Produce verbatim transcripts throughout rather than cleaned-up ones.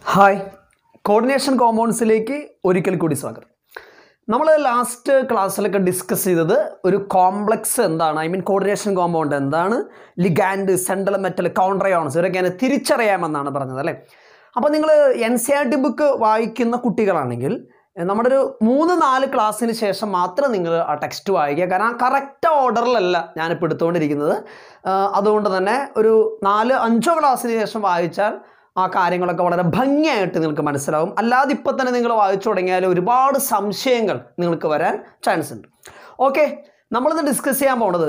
Hi, coordination കോമ്പൗണ്ട്സിലേക്ക് ഒരിക്കൽ കൂടി സ്വാഗതം. നമ്മൾ ലാസ്റ്റ് ക്ലാസ്സിലൊക്കെ ഡിസ്കസ് ചെയ്തത് ഒരു കോംപ്ലക്സ് എന്താണ്, ഐ മീൻ കോർഡിനേഷൻ കോമ്പൗണ്ട് എന്താണ്, ligand, central metal, counter ions ഇവരൊക്കെ തിരിച്ചറിയാമെന്നാണ് പറഞ്ഞത് അല്ലേ. അപ്പോൾ നിങ്ങൾ N C R T book വായിക്കുന്ന കുട്ടികളാണെങ്കിൽ നമ്മുടെ ഒരു മൂന്ന് നാല് ക്ലാസ്സിന് ശേഷം മാത്രം നിങ്ങൾ ആ ടെക്സ്റ്റ് വായിക്കുക. കാരണം ആ കറക്റ്റ് ഓർഡറിലല്ല ഞാനിപ്പോൾ എടുത്തുകൊണ്ടിരിക്കുന്നത്. അതുകൊണ്ട് തന്നെ ഒരു നാല് അഞ്ചോ ക്ലാസ്സിന് ശേഷം വായിച്ചാൽ ആ കാര്യങ്ങളൊക്കെ വളരെ ഭംഗിയായിട്ട് നിങ്ങൾക്ക് മനസ്സിലാവും. അല്ലാതെ ഇപ്പം തന്നെ നിങ്ങൾ വായിച്ചു തുടങ്ങിയാൽ ഒരുപാട് സംശയങ്ങൾ നിങ്ങൾക്ക് വരാൻ ചാൻസ് ഉണ്ട്. ഓക്കെ, നമ്മളിന്ന് ഡിസ്കസ് ചെയ്യാൻ പോകുന്നത്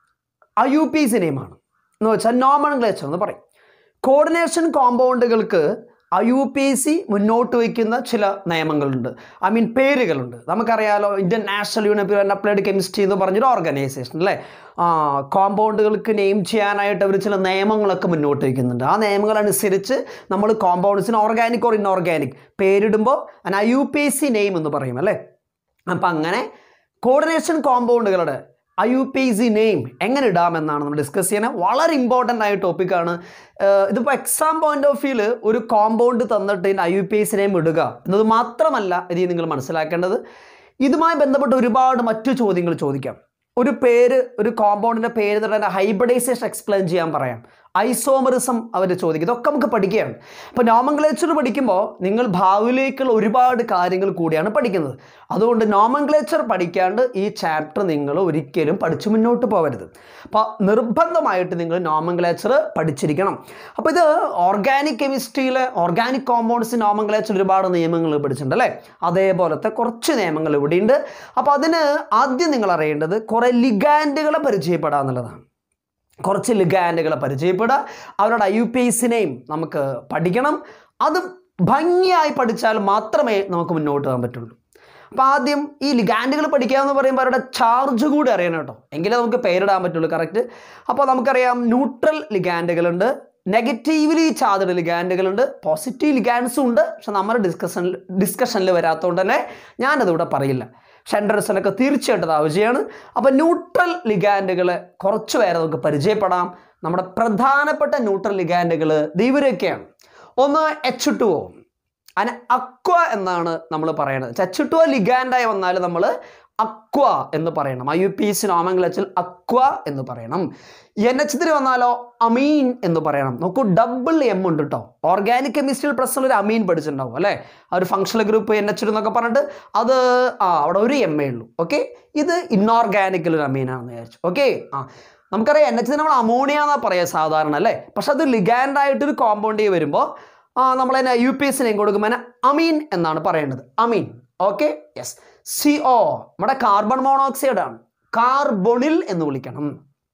ഐ യു പി സി നെയിമാണ്. എന്ന് വെച്ചാൽ നോമൻക്ലേച്ചർ എന്ന് പറയും. കോർഡിനേഷൻ കോമ്പൗണ്ടുകൾക്ക് ഐ യു പി സി മുന്നോട്ട് വയ്ക്കുന്ന ചില നിയമങ്ങളുണ്ട്, ഐ മീൻ പേരുകളുണ്ട്. നമുക്കറിയാലോ, Indian national union applied chemistry എന്ന് പറഞ്ഞൊരു ഓർഗനൈസേഷൻ അല്ലേ. കോമ്പൗണ്ടുകൾക്ക് നെയിം ചെയ്യാനായിട്ട് അവർ ചില നിയമങ്ങളൊക്കെ മുന്നോട്ട് വയ്ക്കുന്നുണ്ട്. ആ നിയമങ്ങൾ അനുസരിച്ച് നമ്മൾ കോമ്പൗണ്ട്സിന് ഓർഗാനിക് ഓർ ഇൻഓർഗാനിക് പേരിടുമ്പോൾ അതിന് I U P C name എന്ന് പറയും അല്ലേ. അപ്പം അങ്ങനെ കോർഡിനേഷൻ കോമ്പൗണ്ടുകളുടെ I U P C name എങ്ങനെ ഇടാമെന്നാണ് നമ്മൾ ഡിസ്കസ് ചെയ്യുന്നത്. വളരെ ഇമ്പോർട്ടൻ്റ് ആയ ടോപ്പിക്കാണ്. ഇതിപ്പോൾ എക്സാം പോയിന്റ് ഓഫ് വ്യൂവിൽ ഒരു കോമ്പൗണ്ട് തന്നിട്ട് ഇതിൻ്റെ I U P C name ഇടുക എന്നത് മാത്രമല്ല ഇത് നിങ്ങൾ മനസ്സിലാക്കേണ്ടത്. ഇതുമായി ബന്ധപ്പെട്ട് ഒരുപാട് മറ്റു ചോദ്യങ്ങൾ ചോദിക്കാം. ഒരു പേര്, ഒരു കോമ്പൗണ്ടിൻ്റെ പേര് തന്നെ ഹൈബ്രിഡൈസേഷൻ എക്സ്പ്ലെയിൻ ചെയ്യാൻ പറയാം, ഐസോമറിസം അവർ ചോദിക്കും. ഇതൊക്കെ നമുക്ക് പഠിക്കുകയാണ്. അപ്പോൾ നോമൻക്ലേച്ചർ പഠിക്കുമ്പോൾ നിങ്ങൾ ഭാവിയിലേക്കുള്ള ഒരുപാട് കാര്യങ്ങൾ കൂടിയാണ് പഠിക്കുന്നത്. അതുകൊണ്ട് നോമൻക്ലേച്ചർ പഠിക്കാണ്ട് ഈ ചാപ്റ്റർ നിങ്ങൾ ഒരിക്കലും പഠിച്ചു മുന്നോട്ട് പോകരുത്. അപ്പോൾ നിർബന്ധമായിട്ട് നിങ്ങൾ നോമൻക്ലേച്ചർ പഠിച്ചിരിക്കണം. അപ്പോൾ ഇത് ഓർഗാനിക് കെമിസ്ട്രിയിലെ ഓർഗാനിക് കോമ്പൗണ്ട്സ് നോമൻക്ലേച്ചർ ഒരുപാട് നിയമങ്ങൾ പഠിച്ചിട്ടുണ്ട് അല്ലേ. അതേപോലത്തെ കുറച്ച് നിയമങ്ങൾ ഇവിടെയുണ്ട്. അപ്പോൾ അതിന് ആദ്യം നിങ്ങൾ അറിയേണ്ടത് കുറേ ലിഗാൻഡുകളെ പരിചയപ്പെടുക എന്നുള്ളതാണ്. കുറച്ച് ലിഗാൻഡുകളെ പരിചയപ്പെടുക, അവരുടെ ഐ യു പി സിനെയും നമുക്ക് പഠിക്കണം. അത് ഭംഗിയായി പഠിച്ചാൽ മാത്രമേ നമുക്ക് മുന്നോട്ട് പോകാൻ പറ്റുള്ളൂ. അപ്പോൾ ആദ്യം ഈ ലിഗാൻഡുകൾ പഠിക്കുക എന്ന് പറയുമ്പോൾ അവരുടെ ചാർജ് കൂടി അറിയണം കേട്ടോ, എങ്കിലേ നമുക്ക് പേരിടാൻ പറ്റുള്ളൂ കറക്റ്റ്. അപ്പോൾ നമുക്കറിയാം ന്യൂട്രൽ ലിഗാൻഡുകളുണ്ട്, നെഗറ്റീവ്ലി ചാർജ്ഡ് ലിഗാൻഡുകളുണ്ട്, പോസിറ്റീവ് ലിഗാൻഡ്സും ഉണ്ട്. പക്ഷെ നമ്മുടെ ഡിസ്കഷനിൽ ഡിസ്കഷനിൽ വരാത്തതുകൊണ്ട് തന്നെ ഞാനതിവിടെ പറയില്ല. ഷെൻഡർസനൊക്കെ തീർച്ചയായിട്ടും ആവശ്യമാണ്. അപ്പോൾ ന്യൂട്രൽ ലിഗാൻഡുകളെ കുറച്ച് പേരെ നമുക്ക് പരിചയപ്പെടാം. നമ്മുടെ പ്രധാനപ്പെട്ട ന്യൂട്രൽ ലിഗാൻഡുകൾ ഇവരൊക്കെയാണ്. ഒന്ന് എച്ച് ടു ഒ, അതിന് അക്വ എന്നാണ് നമ്മൾ പറയുന്നത്. എച്ച് ടു ഒ ലിഗാൻഡായി വന്നാൽ നമ്മൾ അക്വ എന്ന് പറയണം. ഐ യു പി സി നോമൻക്ലേച്ചറിൽ അക്വ എന്ന് പറയണം. എൻ എച്ച് ത്രീ വന്നാലോ അമീൻ എന്ന് പറയണം. നോക്കൂ, ഡബിൾ എം ഉണ്ട് കേട്ടോ. ഓർഗാനിക് കെമിസ്ട്രിയിൽ പ്രശ്നം ഒരു അമീൻ പഠിച്ചിട്ടുണ്ടാവും അല്ലേ. ആ ഒരു ഫങ്ഷണൽ ഗ്രൂപ്പ് എൻ എച്ച് എന്നൊക്കെ പറഞ്ഞിട്ട് അത് ആ അവിടെ ഒരു എം എ ഉള്ളൂ. ഓക്കെ, ഇത് ഇൻഓർഗാനിക്കിൽ ഒരു അമീനാണെന്ന് വിചാരിച്ചു. ഓക്കെ, ആ നമുക്കറിയാം എൻ എച്ച് നമ്മൾ അമോണിയ എന്നാണ് പറയുക സാധാരണ അല്ലേ. പക്ഷെ അത് ലിഗാൻഡായിട്ടൊരു കോമ്പൗണ്ട് വരുമ്പോൾ നമ്മളതിനെ യു പി എസിനെയും കൊടുക്കുമ്പോൾ അതിനെ അമീൻ എന്നാണ് പറയേണ്ടത്. Amine. Okay, yes. C O നമ്മുടെ കാർബൺ മോണോക്സൈഡ് ആണ്, കാർബണിൽ എന്ന് വിളിക്കണം.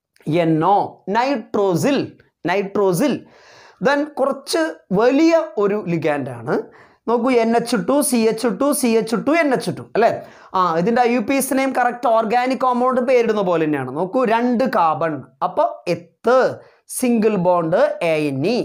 N O nitrosyl, nitrosyl. Then കുറച്ച് വലിയ ഒരു ലിഗാൻഡാണ്. നോക്കൂ, N H two C H two C H two N H two അല്ലേ. ആ ഇതിൻ്റെ ഐ യു പി എസിനെയും കറക്റ്റ് ഓർഗാനിക് കോമ്പൗണ്ട് പേരിടുന്ന പോലെ തന്നെയാണ്. നോക്കൂ, രണ്ട് കാർബൺ, അപ്പോൾ eth, single bond A N E.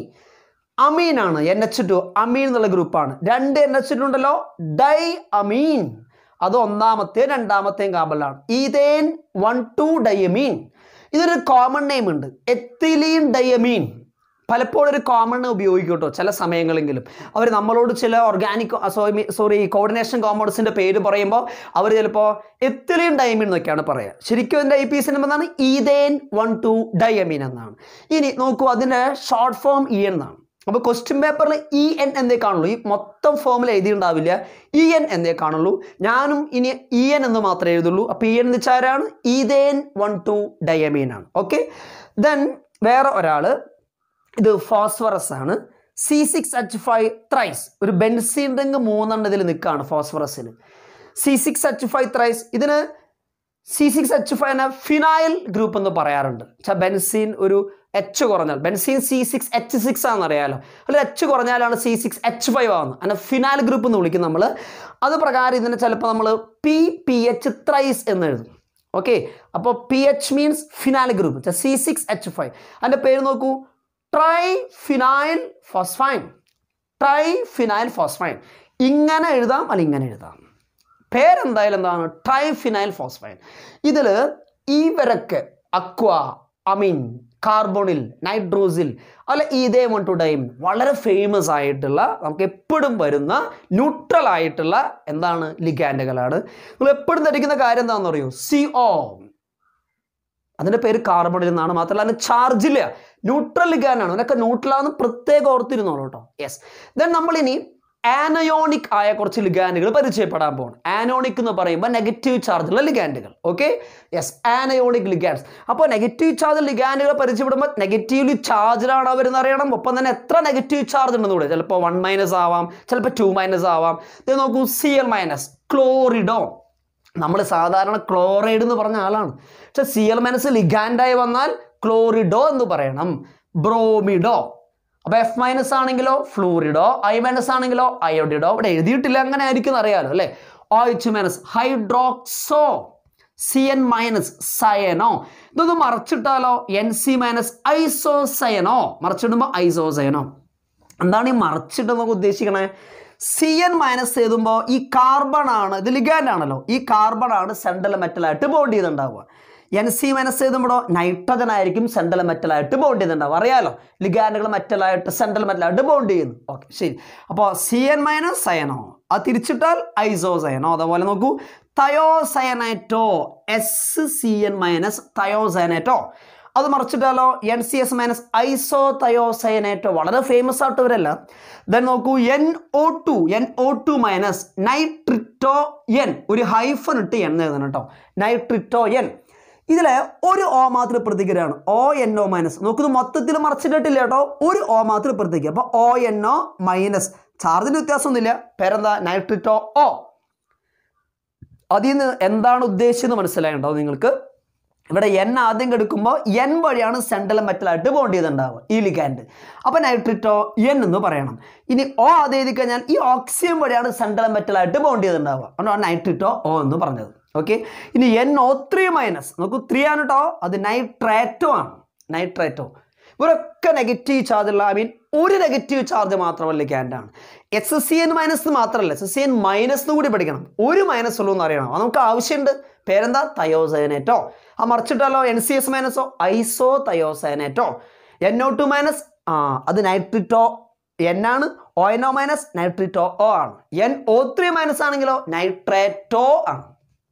അമീനാണ് എൻ എച്ച് ടു, അമീൻ എന്നുള്ള ഗ്രൂപ്പാണ്. രണ്ട് എൻ എച്ച് ടു ഉണ്ടല്ലോ, ഡൈ അമീൻ, അത് ഒന്നാമത്തെയും രണ്ടാമത്തെയും കാർബണിലാണ്. Ethane one two diamine. ഇതൊരു കോമൺ നെയിം ഉണ്ട്, എത്തിലീൻ ഡയമീൻ. പലപ്പോഴും ഒരു കോമൺ ഉപയോഗിക്കും കേട്ടോ ചില സമയങ്ങളെങ്കിലും. അവർ നമ്മളോട് ചില ഓർഗാനിക് സോറി സോറി കോർഡിനേഷൻ കോമ്പൗണ്ട്സിൻ്റെ പേര് പറയുമ്പോൾ അവർ ചിലപ്പോൾ എത്തിലീൻ ഡയമീൻ എന്നൊക്കെയാണ് പറയുക. ശരിക്കും അതിൻ്റെ ഐ പി സി എന്നാണ് ഈതേൻ വൺ ടു ഡയമീൻ എന്നാണ്. ഇനി നോക്കൂ, അതിൻ്റെ ഷോർട്ട് ഫോം ഇ എന്നാണ്. അപ്പോൾ ക്വസ്റ്റ്യൻ പേപ്പറിൽ ഇ എൻ എന്നേ കാണുള്ളൂ, ഈ മൊത്തം ഫോമിൽ എഴുതിയിട്ടുണ്ടാവില്ല, ഇ എൻ എന്നേ കാണുള്ളൂ. ഞാനും ഇനി ഇ എൻ എന്ന് മാത്രമേ എഴുതുള്ളൂ. അപ്പോൾ ഇ എൻ എന്ന് വെച്ചാൽ ആരാണ്? ഈതേൻ വൺ ടു ഡയമീൻ ആണ്. ഓക്കെ, ദെൻ വേറെ ഒരാൾ, ഇത് ഫോസ്ഫറസ് ആണ്, C six H five thrice. ഒരു ബെൻസീൻ റിംഗ് മൂന്നെണ്ണം ഇതിൽ നിൽക്കുകയാണ് ഫോസ്ഫറസിന്. C six H five thrice. ഇതിന് സി സിക്സ് എച്ച് ഫൈവിനെ ഫിനൈൽ ഗ്രൂപ്പ് എന്ന് പറയാറുണ്ട്. വെച്ചാൽ ബെൻസീൻ ഒരു എച്ച് കുറഞ്ഞാൽ, benzene C six H six ആണെന്ന് അറിയാലോ, അല്ല എച്ച് കുറഞ്ഞാലാണ് സി സിക്സ് എച്ച് ഫൈവ് ആവുന്നത്. അങ്ങനെ ഫിനാൽ ഗ്രൂപ്പ് എന്ന് വിളിക്കും നമ്മൾ. അത് പ്രകാരം ഇതിനെ ചിലപ്പോൾ നമ്മൾ പി പി എച്ച് ത്രൈസ് എന്ന് എഴുതും. ഓക്കെ, അപ്പോൾ P H means phenyl group, C six H five. അതിൻ്റെ പേര് നോക്കൂ, tri phenyl phosphine, tri phenyl phosphine. ഇങ്ങനെ എഴുതാം അല്ല ഇങ്ങനെ എഴുതാം. പേരെന്തായാലും എന്താണ്? Tri phenyl phosphine. ഇതിൽ ഇവരൊക്കെ അക്വ, അമീൻ, കാർബോണിൽ, നൈട്രോസിൽ, അല്ല ഈതേ വൺ ടു ഡൈം വളരെ ഫേമസ് ആയിട്ടുള്ള നമുക്ക് എപ്പോഴും വരുന്ന ന്യൂട്രൽ ആയിട്ടുള്ള എന്താണ് ലിഗാൻഡുകളാണ്. നിങ്ങൾ എപ്പോഴും ധരിക്കുന്ന കാര്യം എന്താണെന്ന് അറിയോ? C O. അതിൻ്റെ പേര് കാർബണിൽ നിന്നാണ്. മാത്രമല്ല അതിന് ചാർജില്ല, ന്യൂട്രൽ ലിഗാൻഡാണ്. അതിനൊക്കെ ന്യൂട്രലാണെന്ന് പ്രത്യേകം ഓർത്തിരുന്നോളൂ കേട്ടോ. യെസ്. ദെൻ നമ്മളിനി ആനയോണിക് ആയ കുറച്ച് ലിഗാൻഡുകൾ പരിചയപ്പെടാൻ പോകണം. ആനോണിക് എന്ന് പറയുമ്പോൾ നെഗറ്റീവ് ചാർജുള്ള ലിഗാൻഡുകൾ. Okay, yes, anionic ligands. അപ്പോൾ നെഗറ്റീവ് ചാർജ് ലിഗാൻഡുകൾ പരിചയപ്പെടുമ്പോൾ നെഗറ്റീവ്ലി ചാർജ്ഡാണ് അവരെന്ന് അറിയണം. ഒപ്പം തന്നെ എത്ര നെഗറ്റീവ് ചാർജ് ഉണ്ടെന്ന് കൂടെ. ചിലപ്പോൾ വൺ മൈനസ് ആവാം, ചിലപ്പോൾ ടു മൈനസ് ആവാം. ഇത് നോക്കൂ, സി എൽ മൈനസ്, ക്ലോറിഡോ. നമ്മൾ സാധാരണ ക്ലോറൈഡ് എന്ന് പറഞ്ഞ ആളാണ്, പക്ഷെ സി എൽ മൈനസ് ലിഗാൻഡായി വന്നാൽ ക്ലോറിഡോ എന്ന് പറയണം. ബ്രോമിഡോ. അപ്പോൾ എഫ് മൈനസ് ആണെങ്കിലോ ഫ്ലൂറിഡോ, ഐ മൈനസ് ആണെങ്കിലോ അയോഡിഡോ. ഇവിടെ എഴുതിയിട്ടില്ല, അങ്ങനെ ആയിരിക്കും അറിയാലോ അല്ലേ. O H minus hydroxo, C N minus cyano. ഇതൊന്ന് മറച്ചിട്ടാലോ, എൻ സി മൈനസ് ഐസോസയനോ. മറച്ചിടുമ്പോൾ ഐസോസയനോ. എന്താണ് ഈ മറച്ചിട്ട് നമുക്ക് ഉദ്ദേശിക്കണേ? സി എൻ മൈനസ് എഴുതുമ്പോൾ ഈ കാർബൺ ആണ്, ഇത് ലിഗാൻഡ് ആണല്ലോ, ഈ കാർബൺ ആണ് സെൻട്രൽ മെറ്റലായിട്ട് ബോണ്ട് ചെയ്തുണ്ടാവുക. എൻ സി മൈനസ് എഴുതുമ്പോഴോ നൈട്രജൻ ആയിരിക്കും സെൻട്രൽ മെറ്റലായിട്ട് ബോണ്ട് ചെയ്തിട്ടുണ്ടാവും. അറിയാലോ, ലിഗാൻഡുകൾ മെറ്റലായിട്ട് സെൻട്രൽ മെറ്റലായിട്ട് ബോണ്ട് ചെയ്യുന്നു. ഓക്കെ, ശരി. അപ്പോൾ സി എൻ മൈനസ് സയനോ, അത് തിരിച്ചിട്ടാൽ ഐസോസയനോ. അതുപോലെ നോക്കൂ, thiocyanato, S C N minus thiocyanato. അത് മറിച്ചിട്ടാലോ, N C S minus iso thiocyanato. വളരെ ഫേമസ് ആയിട്ടവരല്ല. ദെൻ നോക്കൂ, N O two, N O two minus nitrito N. ഒരു ഹൈഫൻ ഇട്ട് എൻ എഴുതണം കേട്ടോ, നൈട്രിറ്റോ എൻ. ഇതിലെ ഒരു ഓ മാത്രം പ്രതികരമാണ്, ഒ എൻ ഒ മൈനസ്. നോക്കുന്നത് മൊത്തത്തിൽ മറിച്ചിട്ടില്ല കേട്ടോ, ഒരു ഓ മാത്രം പ്രതിക. അപ്പോൾ ഒ എൻ ഒ മൈനസ്, ചാർജിന് വ്യത്യാസമൊന്നുമില്ല, പേരെന്താ? നൈട്രിറ്റോ ഓ. അതിൽ നിന്ന് എന്താണ് ഉദ്ദേശിച്ചത് മനസ്സിലായിട്ടുണ്ടോ നിങ്ങൾക്ക്? ഇവിടെ എൻ ആദ്യം കെടുക്കുമ്പോൾ എൻ വഴിയാണ് സെൻട്രൽ മെറ്റലായിട്ട് ബോണ്ട് ചെയ്തിട്ടുണ്ടാവുക ഈ ലിഗാൻഡ്. അപ്പോൾ നൈട്രിറ്റോ എൻ എന്ന് പറയണം. ഇനി ഓ ആദ്യം എഴുതി കഴിഞ്ഞാൽ ഈ ഓക്സിജൻ വഴിയാണ് സെൻട്രൽ മെറ്റലായിട്ട് ബോണ്ട് ചെയ്തിട്ടുണ്ടാവുക. അതുകൊണ്ടാണ് നൈട്രിറ്റോ ഓ എന്ന് പറഞ്ഞത്. ഓക്കെ, ഇനി എൻ ഒ ത്രീ മൈനസ്. നോക്കൂ, ത്രീ ആണ് കേട്ടോ, അത് നൈട്രേറ്റോ ആണ്. നൈട്രേറ്റോ. ഇവരൊക്കെ നെഗറ്റീവ് ചാർജുള്ള, ഐ മീൻ ഒരു നെഗറ്റീവ് ചാർജ് മാത്രമല്ല ലിഗാൻഡാണ്. എസ് സി എൻ മൈനസ് മാത്രമല്ല, എസ് സി എൻ മൈനസ് കൂടി പഠിക്കണം. ഒരു മൈനസ് ഉള്ളൂ എന്ന് അറിയണം, അത് നമുക്ക് ആവശ്യമുണ്ട്. പേരെന്താ? തയോസയനേറ്റോ. ആ മറിച്ചിട്ടാലോ, എൻ സി എസ് മൈനസോ iso thiocyanato. N O two minus, ആ അത് നൈട്രിറ്റോ എൻ ആണ്. O N O minus nitrito O ആണ്. എൻ ഒ ത്രീ മൈനസ് ആണെങ്കിലോ നൈട്രേറ്റോ ആണ്.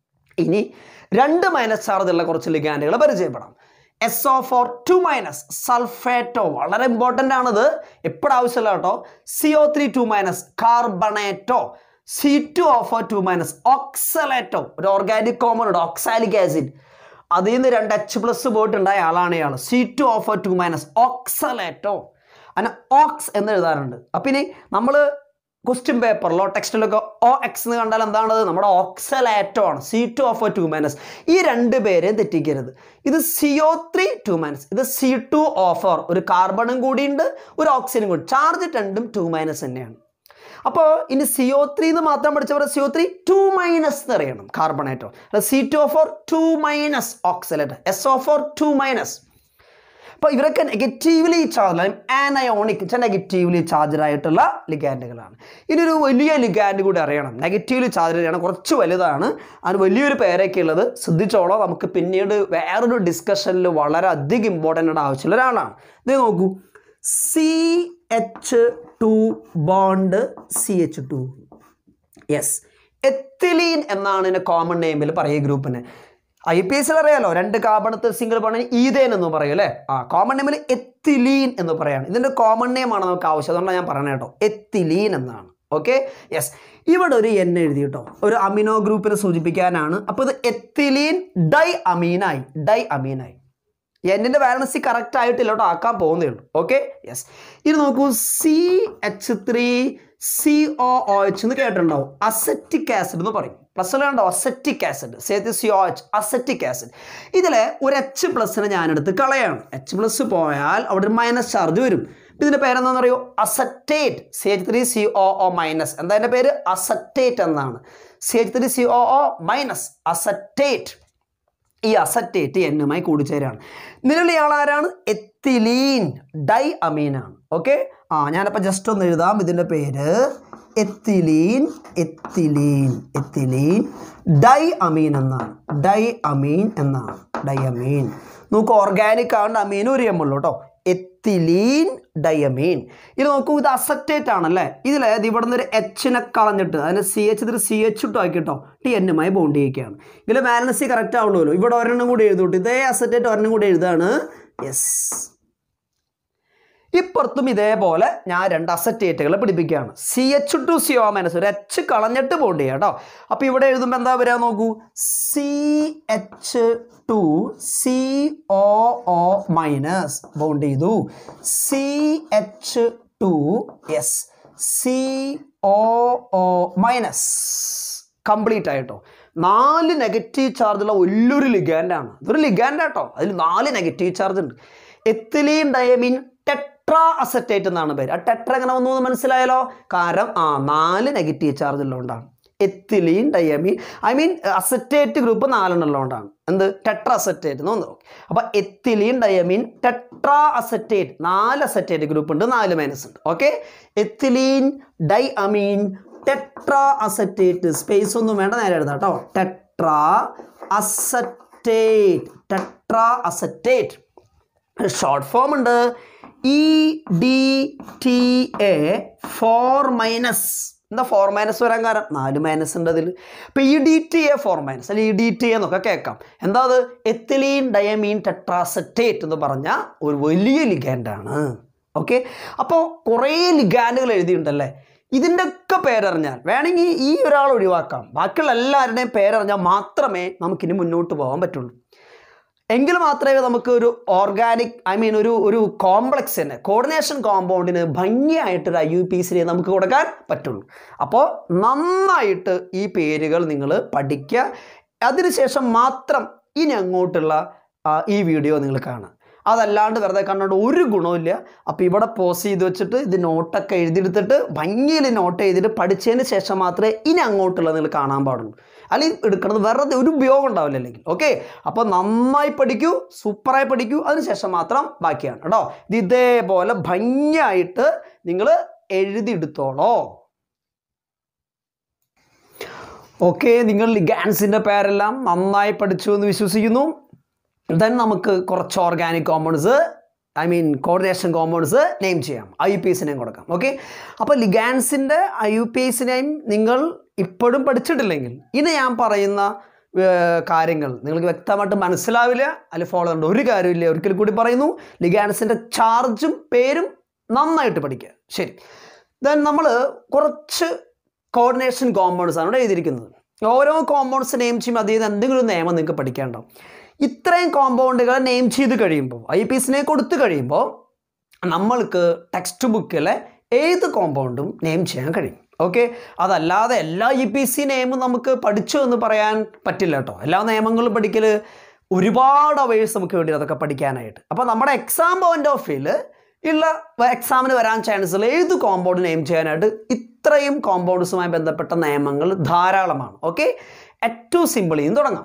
ഇനി രണ്ട് മൈനസ് ചാർജുള്ള കുറച്ച് ലിഗാൻഡുകൾ പരിചയപ്പെടാം. S O four two minus sulphato, വളരെ ഇമ്പോർട്ടൻ്റ് ആണത്, എപ്പോഴും ആവശ്യമില്ല കേട്ടോ. C O three two minus carbonato. C two O four two minus oxalato. ഒരു ഓർഗാനിക് കോമ്പൗണ്ട് ഓക്സാലിക് ആസിഡ്, അതിൽ നിന്ന് രണ്ട് എച്ച് പ്ലസ് പോയിട്ടുണ്ടായ ആളാണ് ഇയാൾ. C two O four two minus oxalato. അങ്ങനെ ഓക്സ് എന്ന് എഴുതാറുണ്ട്. അപ്പം ഇനി നമ്മൾ ക്വസ്റ്റ്യൻ പേപ്പറിലോ ടെക്സ്റ്റിലൊക്കെ ഒ എക്സ് എന്ന് കണ്ടാൽ എന്താണത്? നമ്മുടെ ഓക്സലേറ്റോ ആണ്. C two of two minus. ഈ രണ്ട് പേരെയും തെറ്റിക്കരുത്. ഇത് C O three two minus, ഇത് സി ടു ഓ ഫോർ. ഒരു കാർബണും കൂടിയുണ്ട്, ഒരു ഓക്സിജനും കൂടി. ചാർജ് രണ്ടും ടു മൈനസ് തന്നെയാണ്. അപ്പോൾ ഇനി സി ഒ ത്രീ എന്ന് മാത്രം പഠിച്ചവരെ C O three two minus എന്ന് അറിയണം, carbonato. C two O four two minus oxalate, S O four two minus. അപ്പോൾ ഇവരൊക്കെ negatively charge, anionic negatively charged ആയിട്ടുള്ള ലിഗാൻഡുകളാണ്. ഇനി ഒരു വലിയ ലിഗാൻഡ് കൂടി അറിയണം, നെഗറ്റീവ്ലി ചാർജഡ് ആണ്, കുറച്ച് വലുതാണ്, അതിന് വലിയൊരു പേരൊക്കെ ഉള്ളത്. ശ്രദ്ധിച്ചോളോ, നമുക്ക് പിന്നീട് വേറൊരു ഡിസ്കഷനിൽ വളരെ അധികം ഇമ്പോർട്ടൻ്റ് ആവശ്യമുള്ള ഒരാളാണ്. ഇത് നോക്കൂ, C H two bond C H two. Yes, ethylene എന്നാണ് ഇതിൻ്റെ കോമൺ നെയിമിൽ പറയുക ഗ്രൂപ്പിന്. ഐ പി എസിൽ അറിയാലോ, രണ്ട് കാർബണത്തിൽ സിംഗിൾ ബോണ്ടിന് ഈതേൻ എന്ന് പറയും അല്ലേ. ആ കോമൺ നെയിമിൽ എത്തിലീൻ എന്ന് പറയാണ്. ഇതിൻ്റെ കോമൺ നെയിമാണ് നമുക്ക് ആവശ്യം, അതുകൊണ്ടാണ് ഞാൻ പറയണേ കേട്ടോ, എത്തിലീൻ എന്നാണ്. Okay, yes. ഇവിടെ ഒരു എൻ എഴുതി കേട്ടോ, ഒരു അമിനോ ഗ്രൂപ്പിനെ സൂചിപ്പിക്കാനാണ്. അപ്പോൾ ഇത് എത്തിലീൻ ഡൈ അമീനായി, ഡൈ അമീനായി. എന്നിൻ്റെ വാലൻസി കറക്റ്റ് ആയിട്ടില്ല കേട്ടോ, ആക്കാൻ പോകുന്നേ ഉള്ളൂ. Okay, yes. ഇത് നോക്കൂ, C H three C O O H എന്ന് കേട്ടിട്ടുണ്ടാവും. അസറ്റിക് ആസിഡ് എന്ന് പറയും. പ്ലസ് കണ്ടോ, acetic acid, C C O H, acetic acid. ഇതിൽ ഒരു എച്ച് പ്ലസിനെ ഞാനെടുത്ത് കളയാണ്. എച്ച് പ്ലസ് പോയാൽ അവിടെ ഒരു മൈനസ് ചാർജ് വരും. ഇതിൻ്റെ പേരെന്താണെന്ന് അറിയോ? Acetate. C H three C O O minus. എന്താ എൻ്റെ പേര്? അസറ്റേറ്റ് എന്നാണ്. C H three C O O minus, acetate. ഈ അസറ്റേറ്റ് എന്നുമായി കൂടിച്ചേരാണ്. നിലവിൽ ഇയാളാരാണ്? എത്തിലീൻ ഡൈ അമീനാണ്. ഓക്കെ, ആ ഞാനപ്പോൾ ജസ്റ്റ് ഒന്ന് എഴുതാം. ഇതിൻ്റെ പേര് ethylene ethylene ethylene di amine എന്നാണ് ഡൈ അമീൻ എന്നാണ് ഡൈ അമീൻ നോക്കൂ ഓർഗാനിക് ആണ് അമീൻ ഒരു എമ്മുള്ളൂ കേട്ടോ എത്തിലീൻ ഡയമീൻ ഇത് നോക്കൂ ഇത് അസറ്റേറ്റ് ആണല്ലേ ഇതിൽ ഇവിടെ നിന്ന് ഒരു എച്ചിനെ കളഞ്ഞിട്ട് അതിന് സി എച്ച് ഇതിൽ സി എച്ച് ഇട്ട് ആക്കിട്ടോ ടി എന്നുമായി ബോണ്ട് ചെയ്യിക്കുകയാണ് ഇതിൽ ബാലൻസ് കറക്റ്റ് ആവുള്ളൂ ഇവിടെ ഒരെണ്ണം കൂടി എഴുതൂട്ട് ഇതേ അസറ്റേറ്റ് ഒരെണ്ണം കൂടി എഴുതാണ് യെസ് ഇപ്പുറത്തും ഇതേപോലെ ഞാൻ രണ്ട് അസറ്റേറ്റുകൾ പിടിപ്പിക്കുകയാണ് C H two C O minus ഒരു എച്ച് കളഞ്ഞിട്ട് ബോണ്ട് ചെയ്യാം കേട്ടോ അപ്പോൾ ഇവിടെ എഴുതുമ്പോൾ എന്താ വരിക നോക്കൂ C H two C O O minus bond ചെയ്തു C H two S C O O minus complete ആയിട്ടോ നാല് നെഗറ്റീവ് ചാർജുള്ള വലിയൊരു ലിഗാൻഡാണ് ഇതൊരു ലിഗാൻഡ് കേട്ടോ അതിൽ നാല് നെഗറ്റീവ് ചാർജ് ഉണ്ട് എത്തിലീൻ ഡയമീൻ ടെട്രാ അസറ്റേറ്റ് എന്നാണ് പേര് ആ ടെട്ര എങ്ങനെ വന്നു എന്ന് മനസ്സിലായാലോ കാരണം ആ നാല് നെഗറ്റീവ് ചാർജ് ഉള്ളതുകൊണ്ടാണ് ethylene diamine I mean acetate group നാലെണ്ണം ഉള്ളതുകൊണ്ടാണ് എന്ത് ടെട്രാ അസറ്റേറ്റ് എന്ന് നോക്കി അപ്പോൾ എത്തിലീൻ ഡയമീൻ ടെട്രാ അസറ്റേറ്റ് നാല് അസറ്റേറ്റ് ഗ്രൂപ്പ് ഉണ്ട് നാല് മൈനസ് ഉണ്ട് okay ethylene di amine tetra acetate space ഒന്നും വേണ്ട നേരെ എഴുതാം കേട്ടോ tetra acetate tetra acetate short form ഉണ്ട് E D T A four minus എന്താ ഫോർ മൈനസ് വരാൻ കാരണം നാല് മൈനസ് ഉണ്ട് അതിൽ അപ്പോൾ E D T A four minus അല്ലെങ്കിൽ ഇ ഡി ടി എന്നൊക്കെ കേൾക്കാം എന്താ അത് എത്തിലീൻ ഡയമീൻ ടെട്രാസറ്റേറ്റ് എന്ന് പറഞ്ഞ ഒരു വലിയ ലിഗാൻഡാണ് ഓക്കെ അപ്പോൾ കുറേ ലിഗാൻഡുകൾ എഴുതിയിട്ടുണ്ടല്ലേ ഇതിൻ്റെ ഒക്കെ പേരറിഞ്ഞാൽ വേണമെങ്കിൽ ഈ ഒരാൾ ഒഴിവാക്കാം ബാക്കിയുള്ള എല്ലാവരുടെയും പേരറിഞ്ഞാൽ മാത്രമേ നമുക്കിനി മുന്നോട്ട് പോകാൻ പറ്റുള്ളൂ എങ്കിൽ മാത്രമേ നമുക്ക് ഒരു ഓർഗാനിക് ഐ മീൻ ഒരു ഒരു കോംപ്ലക്സിന് കോർഡിനേഷൻ കോമ്പൗണ്ടിന് ഭംഗിയായിട്ടൊരു ഐ യു പി സിനെ നമുക്ക് കൊടുക്കാൻ പറ്റുള്ളൂ അപ്പോൾ നന്നായിട്ട് ഈ പേരുകൾ നിങ്ങൾ പഠിക്കുക അതിനുശേഷം മാത്രം ഇനി അങ്ങോട്ടുള്ള ഈ വീഡിയോ നിങ്ങൾ കാണുക അതല്ലാണ്ട് വെറുതെ കണ്ടുകൊണ്ട് ഒരു ഗുണമില്ല അപ്പോൾ ഇവിടെ പോസ് ചെയ്ത് വെച്ചിട്ട് ഇത് നോട്ടൊക്കെ എഴുതിയെടുത്തിട്ട് ഭംഗിയിൽ നോട്ട് ചെയ്തിട്ട് പഠിച്ചതിന് ശേഷം മാത്രമേ ഇനി അങ്ങോട്ടുള്ള നിങ്ങൾ കാണാൻ പാടുള്ളൂ അല്ലെങ്കിൽ എടുക്കുന്നത് വെറുതെ ഒരു ഉപയോഗം ഉണ്ടാവില്ല അല്ലെങ്കിൽ ഓക്കെ അപ്പോൾ നന്നായി പഠിക്കൂ സൂപ്പറായി പഠിക്കൂ അതിനുശേഷം മാത്രം ബാക്കിയാണ് കേട്ടോ ഇത് ഇതേപോലെ ഭംഗിയായിട്ട് നിങ്ങൾ എഴുതിയെടുത്തോളോ ഓക്കെ നിങ്ങൾ ലിഗാൻസിൻ്റെ പേരെല്ലാം നന്നായി പഠിച്ചു എന്ന് വിശ്വസിക്കുന്നു ദെൻ നമുക്ക് കുറച്ച് organic compounds I mean coordination compounds name ചെയ്യാം ഐ യു പി എസിനെയും കൊടുക്കാം ഓക്കെ അപ്പോൾ ലിഗാൻസിൻ്റെ ഐ യു പി എസിനെയും നിങ്ങൾ ഇപ്പോഴും പഠിച്ചിട്ടില്ലെങ്കിൽ ഇനി ഞാൻ പറയുന്ന കാര്യങ്ങൾ നിങ്ങൾക്ക് വ്യക്തമായിട്ട് മനസ്സിലാവില്ല അതിൽ ഫോളോ ചെയ്യേണ്ട ഒരു കാര്യമില്ല ഒരിക്കൽ കൂടി പറയുന്നു ലിഗാൻസിൻ്റെ ചാർജും പേരും നന്നായിട്ട് പഠിക്കുക ശരി ദെൻ നമ്മൾ കുറച്ച് കോർഡിനേഷൻ കോമ്പൗണ്ട്സ് ആണ് ഇവിടെ എഴുതിയിരിക്കുന്നത് ഓരോ കോമ്പൗണ്ട്സ് നെയിം ചെയ്യുമ്പോൾ അതിൽ നിന്ന് എന്തെങ്കിലും നിയമം നിങ്ങൾക്ക് പഠിക്കാനുണ്ടാവും ഇത്രയും കോമ്പൗണ്ടുകൾ നെയിം ചെയ്ത് കഴിയുമ്പോൾ ഐ പി എസിനെ കൊടുത്തു കഴിയുമ്പോൾ നമ്മൾക്ക് ടെക്സ്റ്റ് ബുക്കിലെ ഏത് കോമ്പൗണ്ടും നെയിം ചെയ്യാൻ കഴിയും ഓക്കെ അതല്ലാതെ എല്ലാ ഇ പി സി നെയിമും നമുക്ക് പഠിച്ചു എന്ന് പറയാൻ പറ്റില്ല കേട്ടോ എല്ലാ നിയമങ്ങളും പഠിക്കൽ ഒരുപാട് അവേഴ്സ് നമുക്ക് വേണ്ടി അതൊക്കെ പഠിക്കാനായിട്ട് അപ്പോൾ നമ്മുടെ എക്സാം പോയിന്റ് ഓഫ് വ്യൂവിൽ ഉള്ള എക്സാമിന് വരാൻ ചാൻസ് ഉള്ള ഏത് കോമ്പൗണ്ട് നെയിം ചെയ്യാനായിട്ട് ഇത്രയും കോമ്പൗണ്ട്സുമായി ബന്ധപ്പെട്ട നിയമങ്ങൾ ധാരാളമാണ് ഓക്കെ ഏറ്റവും സിമ്പിളിൽ നിന്ന് തുടങ്ങാം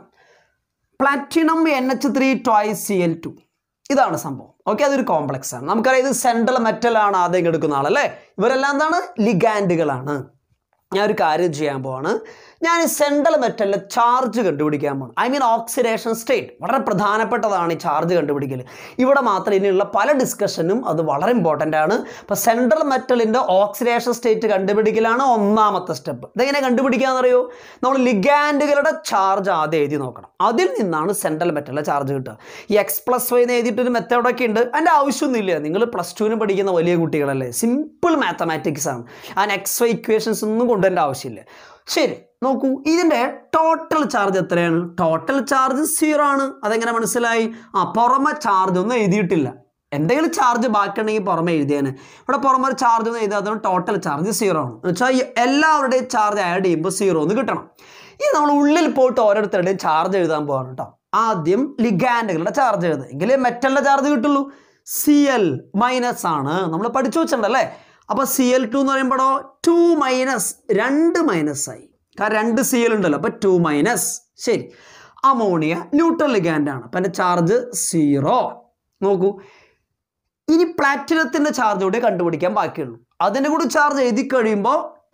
platinum N H three twice C L two ഇതാണ് സംഭവം ഓക്കെ അതൊരു കോംപ്ലക്സ് ആണ് നമുക്കറിയാം ഇത് സെൻട്രൽ മെറ്റലാണ് ആദ്യം എടുക്കുന്ന ആളല്ലേ ഇവരെല്ലാം എന്താണ് ലിഗാൻഡുകളാണ് ഞാൻ ഒരു കാര്യം ചെയ്യാൻ പോവാണ് ഞാൻ ഈ സെൻട്രൽ മെറ്റലിലെ ചാർജ് കണ്ടുപിടിക്കാൻ പോകണം ഐ മീൻ ഓക്സിഡേഷൻ സ്റ്റേറ്റ് വളരെ പ്രധാനപ്പെട്ടതാണ് ഈ ചാർജ് കണ്ടുപിടിക്കൽ ഇവിടെ മാത്രം ഇനിയുള്ള പല ഡിസ്കഷനും അത് വളരെ ഇമ്പോർട്ടൻ്റ് ആണ് അപ്പോൾ സെൻട്രൽ മെറ്റലിൻ്റെ ഓക്സിഡേഷൻ സ്റ്റേറ്റ് കണ്ടുപിടിക്കലാണ് ഒന്നാമത്തെ സ്റ്റെപ്പ് ഇതെങ്ങനെ കണ്ടുപിടിക്കാമെന്നറിയോ നമ്മൾ ലിഗാൻഡുകളുടെ ചാർജ് ആദ്യം എഴുതി നോക്കണം അതിൽ നിന്നാണ് സെൻട്രൽ മെറ്റലിലെ ചാർജ് കിട്ടുക ഈ എക്സ് പ്ലസ് വൈ എന്ന് എഴുതിയിട്ടൊരു മെത്തേഡൊക്കെ ഉണ്ട് അതിൻ്റെ ആവശ്യമൊന്നുമില്ല നിങ്ങൾ പ്ലസ് ടുവിന് പഠിക്കുന്ന വലിയ കുട്ടികളല്ലേ സിമ്പിൾ മാത്തമാറ്റിക്സ് ആണ് ആ എക്സ് വൈ ഇക്വേഷൻസ് ഒന്നും കൊണ്ടുവരേണ്ട ആവശ്യമില്ല ശരി നോക്കൂ ഇതിൻ്റെ ടോട്ടൽ ചാർജ് എത്രയാണ് ടോട്ടൽ ചാർജ് സീറോ ആണ് അതെങ്ങനെ മനസ്സിലായി ആ പുറമെ ചാർജ് ഒന്നും എഴുതിയിട്ടില്ല എന്തെങ്കിലും ചാർജ് ബാക്കിയുണ്ടെങ്കിൽ പുറമെ എഴുതിയാണ് ഇവിടെ പുറമെ ഒരു ചാർജ് ഒന്നും എഴുതാതെ ടോട്ടൽ ചാർജ് സീറോ ആണ് എന്ന് വെച്ചാൽ എല്ലാവരുടെയും ചാർജ് ആഡ് ചെയ്യുമ്പോൾ സീറോ ഒന്ന് കിട്ടണം ഇത് നമ്മൾ ഉള്ളിൽ പോയിട്ട് ഓരോരുത്തരുടെയും ചാർജ് എഴുതാൻ പോവാണ് കേട്ടോ ആദ്യം ലിഗാൻഡുകളുടെ ചാർജ് എഴുതുക എങ്കിലേ മെറ്റലിൻ്റെ ചാർജ് കിട്ടുള്ളൂ സി എൽ മൈനസ് ആണ് നമ്മൾ പഠിച്ചു വെച്ചിട്ടുണ്ടല്ലേ അപ്പോൾ സി എൽ ടു എന്ന് പറയുമ്പോഴോ ടു മൈനസ് രണ്ട് മൈനസ് ആയി കാരണം രണ്ട് സി എൽ ഉണ്ടല്ലോ അപ്പോൾ ടു മൈനസ് ശരി അമോണിയ ന്യൂട്രൽ ലിഗാൻഡാണ് അപ്പം എൻ്റെ ചാർജ് സീറോ നോക്കൂ ഇനി പ്ലാറ്റിനത്തിൻ്റെ ചാർജ് കൂടെ കണ്ടുപിടിക്കാൻ ബാക്കിയുള്ളൂ അതിൻ്റെ കൂടി ചാർജ് എഴുതി കഴിയുമ്പോൾ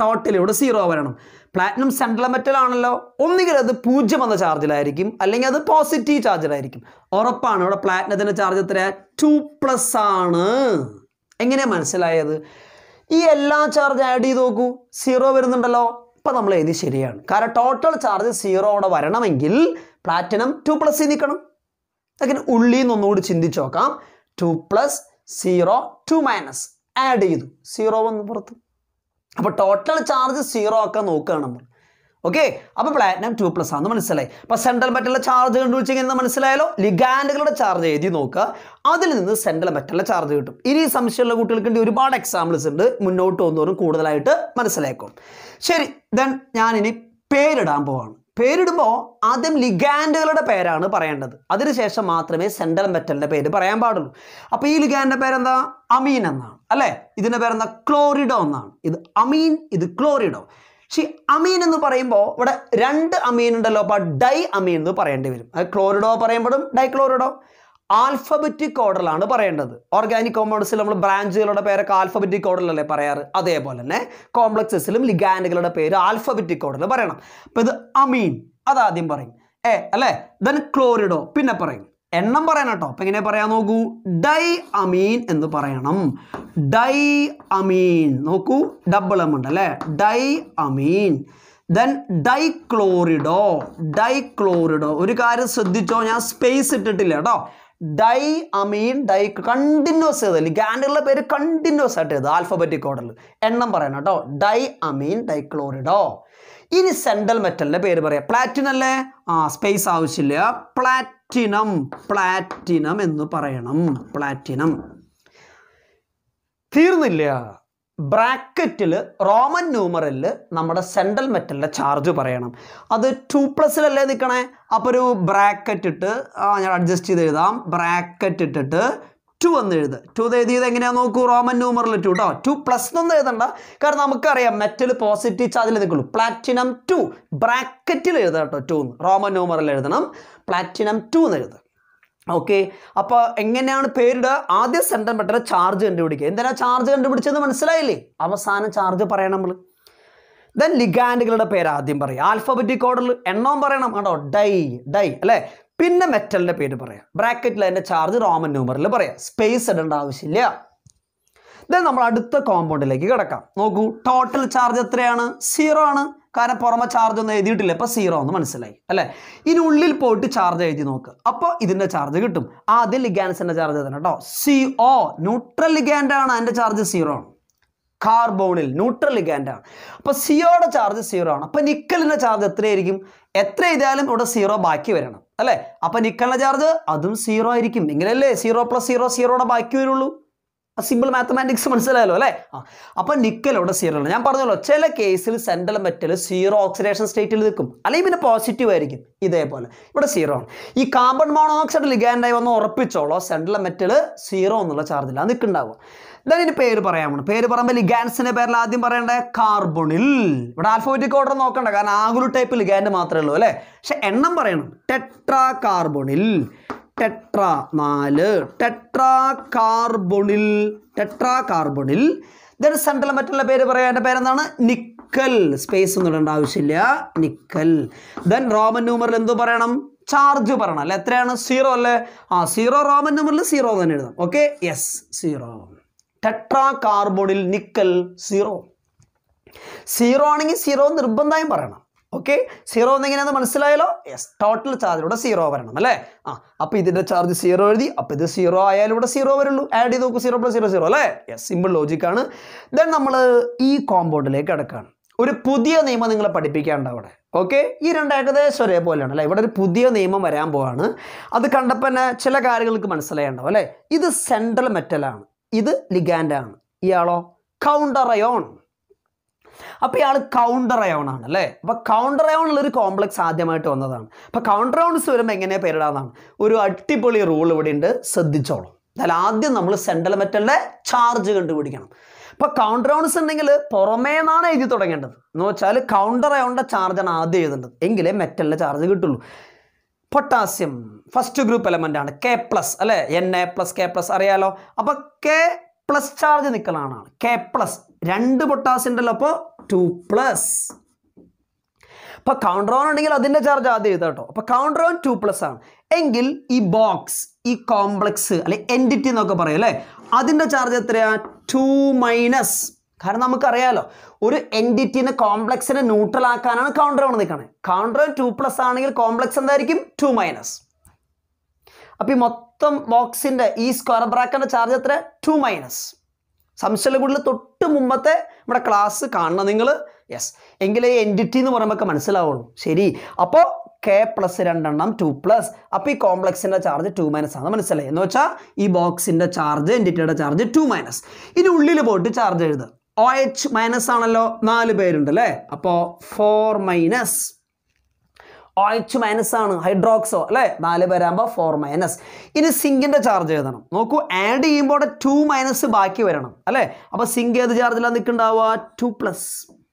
ടോട്ടൽ ഇവിടെ സീറോ വരണം. പ്ലാറ്റിനം സെൻട്രൽ മെറ്റൽ ആണല്ലോ, ഒന്നുകിൽ അത് പൂജ്യം എന്ന ചാർജിലായിരിക്കും അല്ലെങ്കിൽ അത് പോസിറ്റീവ് ചാർജിലായിരിക്കും. ഉറപ്പാണ് ഇവിടെ പ്ലാറ്റിനത്തിൻ്റെ ചാർജ് എത്രയാ? ടു പ്ലസ് ആണ്. എങ്ങനെയാണ് മനസ്സിലായത്? ഈ എല്ലാ ചാർജ് ആഡ് ചെയ്ത് നോക്കൂ, സീറോ വരുന്നുണ്ടല്ലോ. ഇപ്പം നമ്മൾ എഴുതി ശരിയാണ്. കാരണം ടോട്ടൽ ചാർജ് സീറോ അവിടെ വരണമെങ്കിൽ പ്ലാറ്റിനം ടു പ്ലസ് നിൽക്കണം. അങ്ങനെ ഉള്ളിൽ നിന്ന് ഒന്നുകൂടി ചിന്തിച്ച് നോക്കാം. Two plus zero two minus add ചെയ്തു, സീറോ വന്ന് പുറത്ത്. അപ്പോൾ ടോട്ടൽ ചാർജ് സീറോ ആക്കാൻ നോക്കുകയാണ് നമ്മൾ. ഓക്കെ, അപ്പോൾ പ്ലാറ്റിനം ടു പ്ലസ് ആണെന്ന് മനസ്സിലായി. അപ്പോൾ സെൻട്രൽ മെറ്റലിലെ ചാർജ് കണ്ടുപിടിച്ചെങ്കിൽ മനസ്സിലായാലോ. ലിഗാൻഡുകളുടെ ചാർജ് എഴുതി നോക്കുക, അതിൽ നിന്ന് സെൻട്രൽ മെറ്റലിലെ ചാർജ് കിട്ടും. ഇനി സംശയമുള്ള കുട്ടികൾക്ക് ഒരുപാട് എക്സാമ്പിൾസ് ഉണ്ട്, മുന്നോട്ട് പോകുന്നവരും കൂടുതലായിട്ട് മനസ്സിലാക്കും. ശരി, ദെൻ ഞാനിനി പേരിടാൻ പോവാണ്. പേരിടുമ്പോൾ ആദ്യം ലിഗാൻഡുകളുടെ പേരാണ് പറയേണ്ടത്, അതിനുശേഷം മാത്രമേ സെൻട്രൽ മെറ്റലിൻ്റെ പേര് പറയാൻ പാടുള്ളൂ. അപ്പോൾ ഈ ലിഗാൻഡിൻ്റെ പേരെന്താ? അമീൻ എന്നാണ് അല്ലേ. ഇതിൻ്റെ പേരെന്താ? ക്ലോറിഡോ എന്നാണ്. ഇത് അമീൻ, ഇത് ക്ലോറിഡോ. പക്ഷേ അമീൻ എന്ന് പറയുമ്പോൾ ഇവിടെ രണ്ട് അമീൻ ഉണ്ടല്ലോ, അപ്പോൾ ഡൈ അമീൻ എന്ന് പറയേണ്ടി വരും. അത് ക്ലോറിഡോ പറയുമ്പോഴും ഡൈക്ലോറിഡോ ആൽഫബറ്റിക് ഓർഡറിലാണ് പറയേണ്ടത്. ഓർഗാനിക് കോമ്പൗണ്ട്സിൽ നമ്മൾ ബ്രാഞ്ചുകളുടെ പേരൊക്കെ ആൽഫബറ്റിക് ഓർഡറിലല്ലേ പറയാറ്, അതേപോലെ തന്നെ കോംപ്ലക്സസിലും ലിഗാൻഡുകളുടെ പേര് ആൽഫബറ്റിക് ഓർഡറിൽ പറയണം. അപ്പോൾ ഇത് അമീൻ, അതാദ്യം പറയും എ അല്ലേ. ദെൻ ക്ലോറിഡോ പിന്നെ പറയും, എണ്ണം പറയണം കേട്ടോ. അപ്പം എങ്ങനെ പറയാൻ നോക്കൂ, ഡൈ അമീൻ എന്ന് പറയണം. ഡൈ അമീൻ, നോക്കൂ ഡബിൾ എം ഉണ്ട് അല്ലേ, ഡൈ അമീൻ. ദെൻ ഡൈക്ലോറിഡോ, ഡൈക്ലോറിഡോ. ഒരു കാര്യം ശ്രദ്ധിച്ചോ, ഞാൻ സ്പേസ് ഇട്ടിട്ടില്ല കേട്ടോ. ഡൈ അമീൻ ഡൈ കണ്ടിന്യൂസ് ചെയ്ത് ലിഗാൻഡുകളുടെ പേര് കണ്ടിന്യൂസ് ആയിട്ട് ചെയ്ത് ആൽഫബറ്റിക് ഓർഡറിൽ എണ്ണം പറയണം കേട്ടോ. Di amine dichlorido. ഇനി സെൻട്രൽ മെറ്റലിൻ്റെ പേര് പറയാം. പ്ലാറ്റിനം അല്ലേ, ആ സ്പേസ് ആവശ്യമില്ല. പ്ലാറ്റിനം, പ്ലാറ്റിനം എന്ന് പറയണം. പ്ലാറ്റിനം. തീർന്നില്ല, ബ്രാക്കറ്റിൽ റോമൻ ന്യൂമറലിൽ നമ്മുടെ സെൻട്രൽ മെറ്റലിൻ്റെ ചാർജ് പറയണം. അത് ടു പ്ലസിലല്ലേ നിൽക്കണേ. അപ്പോൾ ഒരു ബ്രാക്കറ്റ് ഇട്ട് ആ ഞാൻ അഡ്ജസ്റ്റ് ചെയ്ത് എഴുതാം. ബ്രാക്കറ്റ് ഇട്ടിട്ട് ടു എന്ന് എഴുതുക. ടു എഴുതിയത് എങ്ങനെയാണെന്ന് നോക്കൂ, റോമൻ ന്യൂമറിൽ ടു കേട്ടോ. ടു പ്ലസ് എന്നൊന്നും എഴുതണ്ട, കാരണം നമുക്കറിയാം മെറ്റൽ പോസിറ്റീവ് ചാർജിൽ നിൽക്കുള്ളൂ. പ്ലാറ്റിനം ടു ബ്രാക്കറ്റിൽ എഴുതാം കേട്ടോ. ടു എന്ന് റോമൻ ന്യൂമറിൽ എഴുതണം, പ്ലാറ്റിനം ടു എന്ന് എഴുതുക. ഓക്കെ, അപ്പോൾ എങ്ങനെയാണ് പേരിടുക? ആദ്യം സെൻട്രൽ മെറ്റൽ ചാർജ് കണ്ടുപിടിക്കുക. എന്തിനാ ചാർജ് കണ്ടുപിടിച്ചെന്ന് മനസ്സിലായില്ലേ? അവസാനം ചാർജ് പറയണം നമ്മൾ. ദെൻ ലിഗാൻഡുകളുടെ പേര് ആദ്യം പറയും, ആൽഫബറ്റിക് ഓർഡറിൽ എണ്ണവും പറയണം കേട്ടോ. ഡൈ, ഡൈ അല്ലേ. പിന്നെ മെറ്റലിൻ്റെ പേര് പറയാം, ബ്രാക്കറ്റിൽ അതിൻ്റെ ചാർജ് റോമൻ ന്യൂമറിൽ പറയാം, സ്പേസ് ഇടേണ്ട ആവശ്യമില്ല. ദെൻ നമ്മൾ അടുത്ത കോമ്പൗണ്ടിലേക്ക് കിടക്കാം. നോക്കൂ, ടോട്ടൽ ചാർജ് എത്രയാണ്? സീറോ ആണ്, കാരണം പുറമെ ചാർജ് ഒന്നും എഴുതിയിട്ടില്ല, അപ്പോൾ സീറോ എന്ന് മനസ്സിലായി അല്ലേ. ഇനി ഉള്ളിൽ പോയിട്ട് ചാർജ് എഴുതി നോക്കുക, അപ്പോൾ ഇതിൻ്റെ ചാർജ് കിട്ടും. ആദ്യം ലിഗാൻഡ്സിൻ്റെ ചാർജ് തന്നെ കേട്ടോ. സി ഒ ന്യൂട്രൽ ലിഗാൻഡ് ആണ്, അതിൻ്റെ ചാർജ് സീറോ ആണ്. കാർബോണിൽ ന്യൂട്രൽ ലിഗാൻഡ് ആണ്, അപ്പോൾ സിയോയുടെ ചാർജ് സീറോ ആണ്. അപ്പോൾ നിക്കലിൻ്റെ ചാർജ് എത്രയായിരിക്കും? എത്ര എഴുതിയാലും ഇവിടെ സീറോ ബാക്കി വരണം അല്ലേ. അപ്പോൾ നിക്കലിൻ്റെ ചാർജ് അതും സീറോ ആയിരിക്കും. ഇങ്ങനെയല്ലേ സീറോ പ്ലസ് സീറോ സീറോയുടെ ബാക്കി വരുള്ളൂ. സിമ്പിൾ മാത്തമാറ്റിക്സ് മനസ്സിലായല്ലോ അല്ലേ. ആ അപ്പം നിക്കൽ ഇവിടെ സീറോ ആണ്. ഞാൻ പറഞ്ഞല്ലോ, ചില കേസിൽ സെൻട്രൽ മെറ്റൽ സീറോ ഓക്സിഡേഷൻ സ്റ്റേറ്റിൽ നിൽക്കും, അല്ലെങ്കിൽ പിന്നെ പോസിറ്റീവ് ആയിരിക്കും. ഇതേപോലെ ഇവിടെ സീറോ ആണ്. ഈ കാർബൺ മോണോക്സൈഡ് ലിഗാൻഡായി വന്ന് ഉറപ്പിച്ചോളോ, സെൻട്രൽ മെറ്റൽ സീറോ എന്നുള്ള ചാർജിലാണ് നിൽക്കുന്നുണ്ടാവുക. ഇതിന് പേര് പറയാമോ? പേര് പറയുമ്പോൾ ലിഗാൻഡ്സിന്റെ പേരിൽ ആദ്യം പറയേണ്ട കാർബണിൽ. ഇവിടെ ആൽഫബറ്റിക് ഓർഡർ നോക്കണ്ട, കാരണം ആംഗുലർ ടൈപ്പ് ലിഗാൻഡ് മാത്രമേ ഉള്ളൂ അല്ലേ. പക്ഷെ എണ്ണം പറയണം. ടെട്രാ കാർബണിൽ, ടെട്രാ നാല്, tetra carbonyl, tetra carbonyl. Then central മെറ്റലിന്റെ പേര് പറയാം, എൻ്റെ പേരെന്താണ്? നിക്കൽ. സ്പേസ് ഒന്നും ഇടേണ്ട ആവശ്യമില്ല, നിക്കൽ. ദെൻ റോമൻ ന്യൂമറിൽ എന്ത് പറയണം? ചാർജ് പറയണം അല്ലേ. എത്രയാണ്? സീറോ അല്ലേ. ആ സീറോ റോമൻ ന്യൂമറിൽ സീറോ തന്നെ എഴുതാം. Okay, yes zero. Tetra carbonyl nickel zero. Zero ആണെങ്കിൽ സീറോ നിർബന്ധമായും പറയണം. ഓക്കെ, സീറോ എന്നെങ്ങനെയാണെന്ന് മനസ്സിലായല്ലോ. യെസ്, ടോട്ടൽ ചാർജിലൂടെ സീറോ വരണം അല്ലേ. ആ അപ്പോൾ ഇതിൻ്റെ ചാർജ് സീറോ എഴുതി, അപ്പോൾ ഇത് സീറോ ആയാലും ഇവിടെ സീറോ വരുള്ളൂ. ആഡ് ചെയ്ത് നോക്കൂ, സീറോ പ്ലസ് സീറോ സീറോ അല്ലേ. യെസ്, സിമ്പിൾ ലോജിക്കാണ്. ദെൻ നമ്മൾ ഈ കോമ്പൗണ്ടിലേക്ക് കിടക്കുകയാണ്. ഒരു പുതിയ നിയമം നിങ്ങളെ പഠിപ്പിക്കാണ്ട് അവിടെ. ഓക്കെ, ഈ രണ്ട് ഏകദേശം ഒരേപോലെയാണ് അല്ലേ. ഇവിടെ ഒരു പുതിയ നിയമം വരാൻ പോവാണ്. അത് കണ്ടപ്പോൾ തന്നെ ചില കാര്യങ്ങൾക്ക് മനസ്സിലായേണ്ടാവും അല്ലേ. ഇത് സെൻട്രൽ മെറ്റലാണ്, ഇത് ലിഗാൻഡാണ്. ഇയാളോ കൗണ്ടർ അയോൺ. അപ്പോൾ ഇയാൾ കൗണ്ടർ അയോൺ ആണ് അല്ലേ. അപ്പോൾ കൗണ്ടർ അയോണുള്ളൊരു കോംപ്ലക്സ് ആദ്യമായിട്ട് വന്നതാണ്. അപ്പോൾ കൗണ്ടർ അയോൺസ് വരുമ്പോൾ എങ്ങനെയാണ് പേരിടാന്നാണ് ഒരു അടിപൊളി റൂൾ ഇവിടെ ഉണ്ട്, ശ്രദ്ധിച്ചോളൂ. എന്നാൽ ആദ്യം നമ്മൾ സെൻട്രൽ മെറ്റലിൻ്റെ ചാർജ് കണ്ടുപിടിക്കണം. അപ്പോൾ കൗണ്ടർ അയോൺസ് ഉണ്ടെങ്കിൽ പുറമേ നിന്നാണ് എഴുതി തുടങ്ങേണ്ടത്. എന്ന് വെച്ചാൽ കൗണ്ടർ അയോണിൻ്റെ ചാർജാണ് ആദ്യം എഴുതേണ്ടത്, എങ്കിലേ മെറ്റലിൻ്റെ ചാർജ് കിട്ടുള്ളൂ. പൊട്ടാസ്യം ഫസ്റ്റ് ഗ്രൂപ്പ് എലമെൻ്റ് ആണ്, കെ പ്ലസ് അല്ലേ. N A plus K plus അറിയാലോ. അപ്പോൾ കെ പ്ലസ് ചാർജ് നിൽക്കലാണ് കെ പ്ലസ്. രണ്ട് പൊട്ടാസ്യം ഉണ്ടല്ലോ, അപ്പോൾ ടു പ്ലസ്. അപ്പോൾ കൗണ്ടർ ഓൺ ഉണ്ടെങ്കിൽ അതിൻ്റെ ചാർജ് ആദ്യം എഴുതാം കേട്ടോ. അപ്പോൾ കൗണ്ടർ ഓൺ ടു പ്ലസ് ആണ് എങ്കിൽ ഈ ബോക്സ്, ഈ കോംപ്ലക്സ് അല്ലെ എൻറ്റിറ്റി എന്നൊക്കെ പറയും അല്ലേ, അതിൻ്റെ ചാർജ് എത്രയാണ്? Two minus. കാരണം നമുക്കറിയാലോ ഒരു എൻറ്റിറ്റിനെ കോംപ്ലക്സിനെ ന്യൂട്രൽ ആക്കാനാണ് കൗണ്ടർ ഓൺ നിൽക്കണേ. കൗണ്ടർ ഓൺ ടു പ്ലസ് ആണെങ്കിൽ കോംപ്ലക്സ് എന്തായിരിക്കും? Two minus. അപ്പോൾ ഈ മൊത്തം ബോക്സിൻ്റെ ഈ സ്ക്വയർ ബ്രാക്കറ്റിൻ്റെ ചാർജ് എത്ര? Two minus. സംശയം കൂടുതൽ തൊട്ട് മുമ്പത്തെ നമ്മുടെ ക്ലാസ് കാണണം നിങ്ങൾ. യെസ്, എങ്കിലേ ഈ എൻറ്റിറ്റി എന്ന് പറയുമ്പോൾ മനസ്സിലാവുള്ളൂ. ശരി, അപ്പോൾ കെ പ്ലസ് രണ്ടെണ്ണം ടു പ്ലസ്. അപ്പോൾ ഈ കോംപ്ലക്സിൻ്റെ ചാർജ് ടു മൈനസ് ആണ്, മനസ്സിലായി? എന്ന് വെച്ചാൽ ഈ ബോക്സിൻ്റെ ചാർജ്, എൻറ്റിറ്റിയുടെ ചാർജ് ടു മൈനസ്. ഇനി ഉള്ളിൽ പോയിട്ട് ചാർജ് എഴുതുക. ഒ എച്ച് മൈനസ് ആണല്ലോ, നാല് പേരുണ്ട് അല്ലേ, അപ്പോൾ four minus. O H minus ആണ്, ഹൈഡ്രോക്സോ അല്ലേ, നാല് പേരാകുമ്പോൾ ഫോർ മൈനസ്. ഇനി സിങ്കിൻ്റെ ചാർജ് എഴുതണം. നോക്കൂ, ആഡ് ചെയ്യുമ്പോൾ ടു മൈനസ് ബാക്കി വരണം അല്ലേ. അപ്പോൾ സിങ്ക് ഏത് ചാർജിലാണ് നിൽക്കുന്നുണ്ടാവുക? Two plus.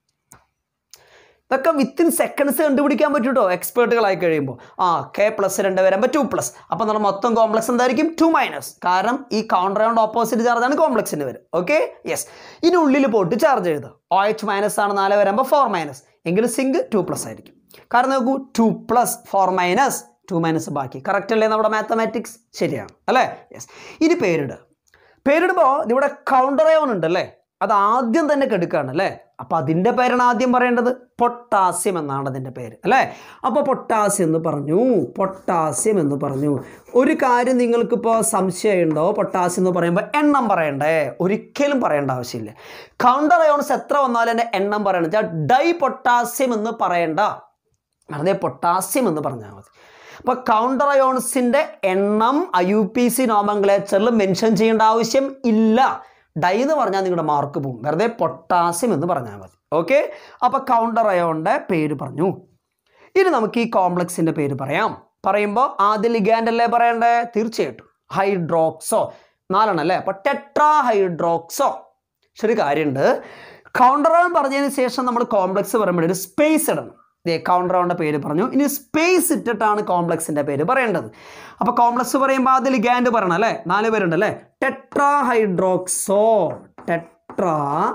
ഇതൊക്കെ വിത്തിൻ സെക്കൻഡ്സ് കണ്ടുപിടിക്കാൻ പറ്റും കേട്ടോ എക്സ്പേർട്ടുകളായി കഴിയുമ്പോൾ. ആ കെ പ്ലസ് രണ്ട് വരുമ്പോൾ ടു പ്ലസ്. അപ്പോൾ നമ്മുടെ മൊത്തം കോംപ്ലക്സ് എന്തായിരിക്കും? Two minus. കാരണം ഈ കൗണ്ടർ കൊണ്ട് ഓപ്പോസിറ്റ് ചാർജാണ് കോംപ്ലക്സിന് വരും. Okay, yes. ഇനി ഉള്ളിൽ പോയിട്ട് ചാർജ് എഴുതുക. ഒ എച്ച് മൈനസ് ആണ്, നാല് വരുമ്പോൾ ഫോർ മൈനസ്. എങ്കിലും സിങ്ക് ടു പ്ലസ് ആയിരിക്കും. കാരണം നോക്കൂ, two plus four minus two minus ബാക്കി. കറക്റ്റ് അല്ലേ നമ്മുടെ മാത്തമാറ്റിക്സ്? ശരിയാണ് അല്ലേ? യെസ്. ഇനി പേരിടുക. പേരിടുമ്പോൾ ഇവിടെ കൗണ്ടർ അയോൺ ഉണ്ട് അല്ലേ, അത് ആദ്യം തന്നെ കെടുക്കുകയാണ് അല്ലേ. അപ്പോൾ അതിൻ്റെ പേരാണ് ആദ്യം പറയേണ്ടത്. പൊട്ടാസ്യം എന്നാണ് അതിൻ്റെ പേര് അല്ലേ. അപ്പോൾ പൊട്ടാസ്യം എന്ന് പറഞ്ഞു, പൊട്ടാസ്യം എന്ന് പറഞ്ഞു. ഒരു കാര്യം നിങ്ങൾക്കിപ്പോൾ സംശയമുണ്ടോ? പൊട്ടാസ്യം എന്ന് പറയുമ്പോൾ എണ്ണം പറയണ്ടേ? ഒരിക്കലും പറയേണ്ട ആവശ്യമില്ല. കൗണ്ടർ അയോൺസ് എത്ര വന്നാലും എൻ്റെ എണ്ണം പറയണം. വെച്ചാൽ ഡൈ പൊട്ടാസ്യം എന്ന് പറയേണ്ട, വെറുതെ പൊട്ടാസ്യം എന്ന് പറഞ്ഞാൽ മതി. അപ്പോൾ കൗണ്ടർ അയോൺസിൻ്റെ എണ്ണം ഐ യു പി സി നോമൻക്ലേച്ചറിൽ മെൻഷൻ ചെയ്യേണ്ട ആവശ്യം ഇല്ല. ഡൈ എന്ന് പറഞ്ഞാൽ നിങ്ങളുടെ മാർക്ക് പോകും. വെറുതെ പൊട്ടാസ്യം എന്ന് പറഞ്ഞാൽ മതി. ഓക്കെ, അപ്പോൾ കൗണ്ടർ അയോണിൻ്റെ പേര് പറഞ്ഞു. ഇനി നമുക്ക് ഈ കോംപ്ലക്സിൻ്റെ പേര് പറയാം. പറയുമ്പോൾ ആദ്യം ലിഗാൻഡ് അല്ലേ പറയണ്ടേ? തീർച്ചയായിട്ടും ഹൈഡ്രോക്സോ. നാലെണ്ണം അല്ലേ, അപ്പോൾ ടെട്രാ ഹൈഡ്രോക്സോ. ശരി, കാര്യമുണ്ട്. കൗണ്ടർ അയോൺ പറഞ്ഞതിന് ശേഷം നമ്മൾ കോംപ്ലക്സ് പറയുമ്പോൾ ഒരു സ്പേസ് ഇടണം. കൗണ്ടർ അയോണിൻ്റെ പേര് പറഞ്ഞു. ഇനി സ്പേസ് ഇട്ടിട്ടാണ് കോംപ്ലക്സിൻ്റെ പേര് പറയേണ്ടത്. അപ്പോൾ കോംപ്ലക്സ് പറയുമ്പോൾ ആദ്യം ലിഗാൻഡ് പറയണം അല്ലേ. നാല് പേരുണ്ട് അല്ലേ. Tetra hydroxo, tetra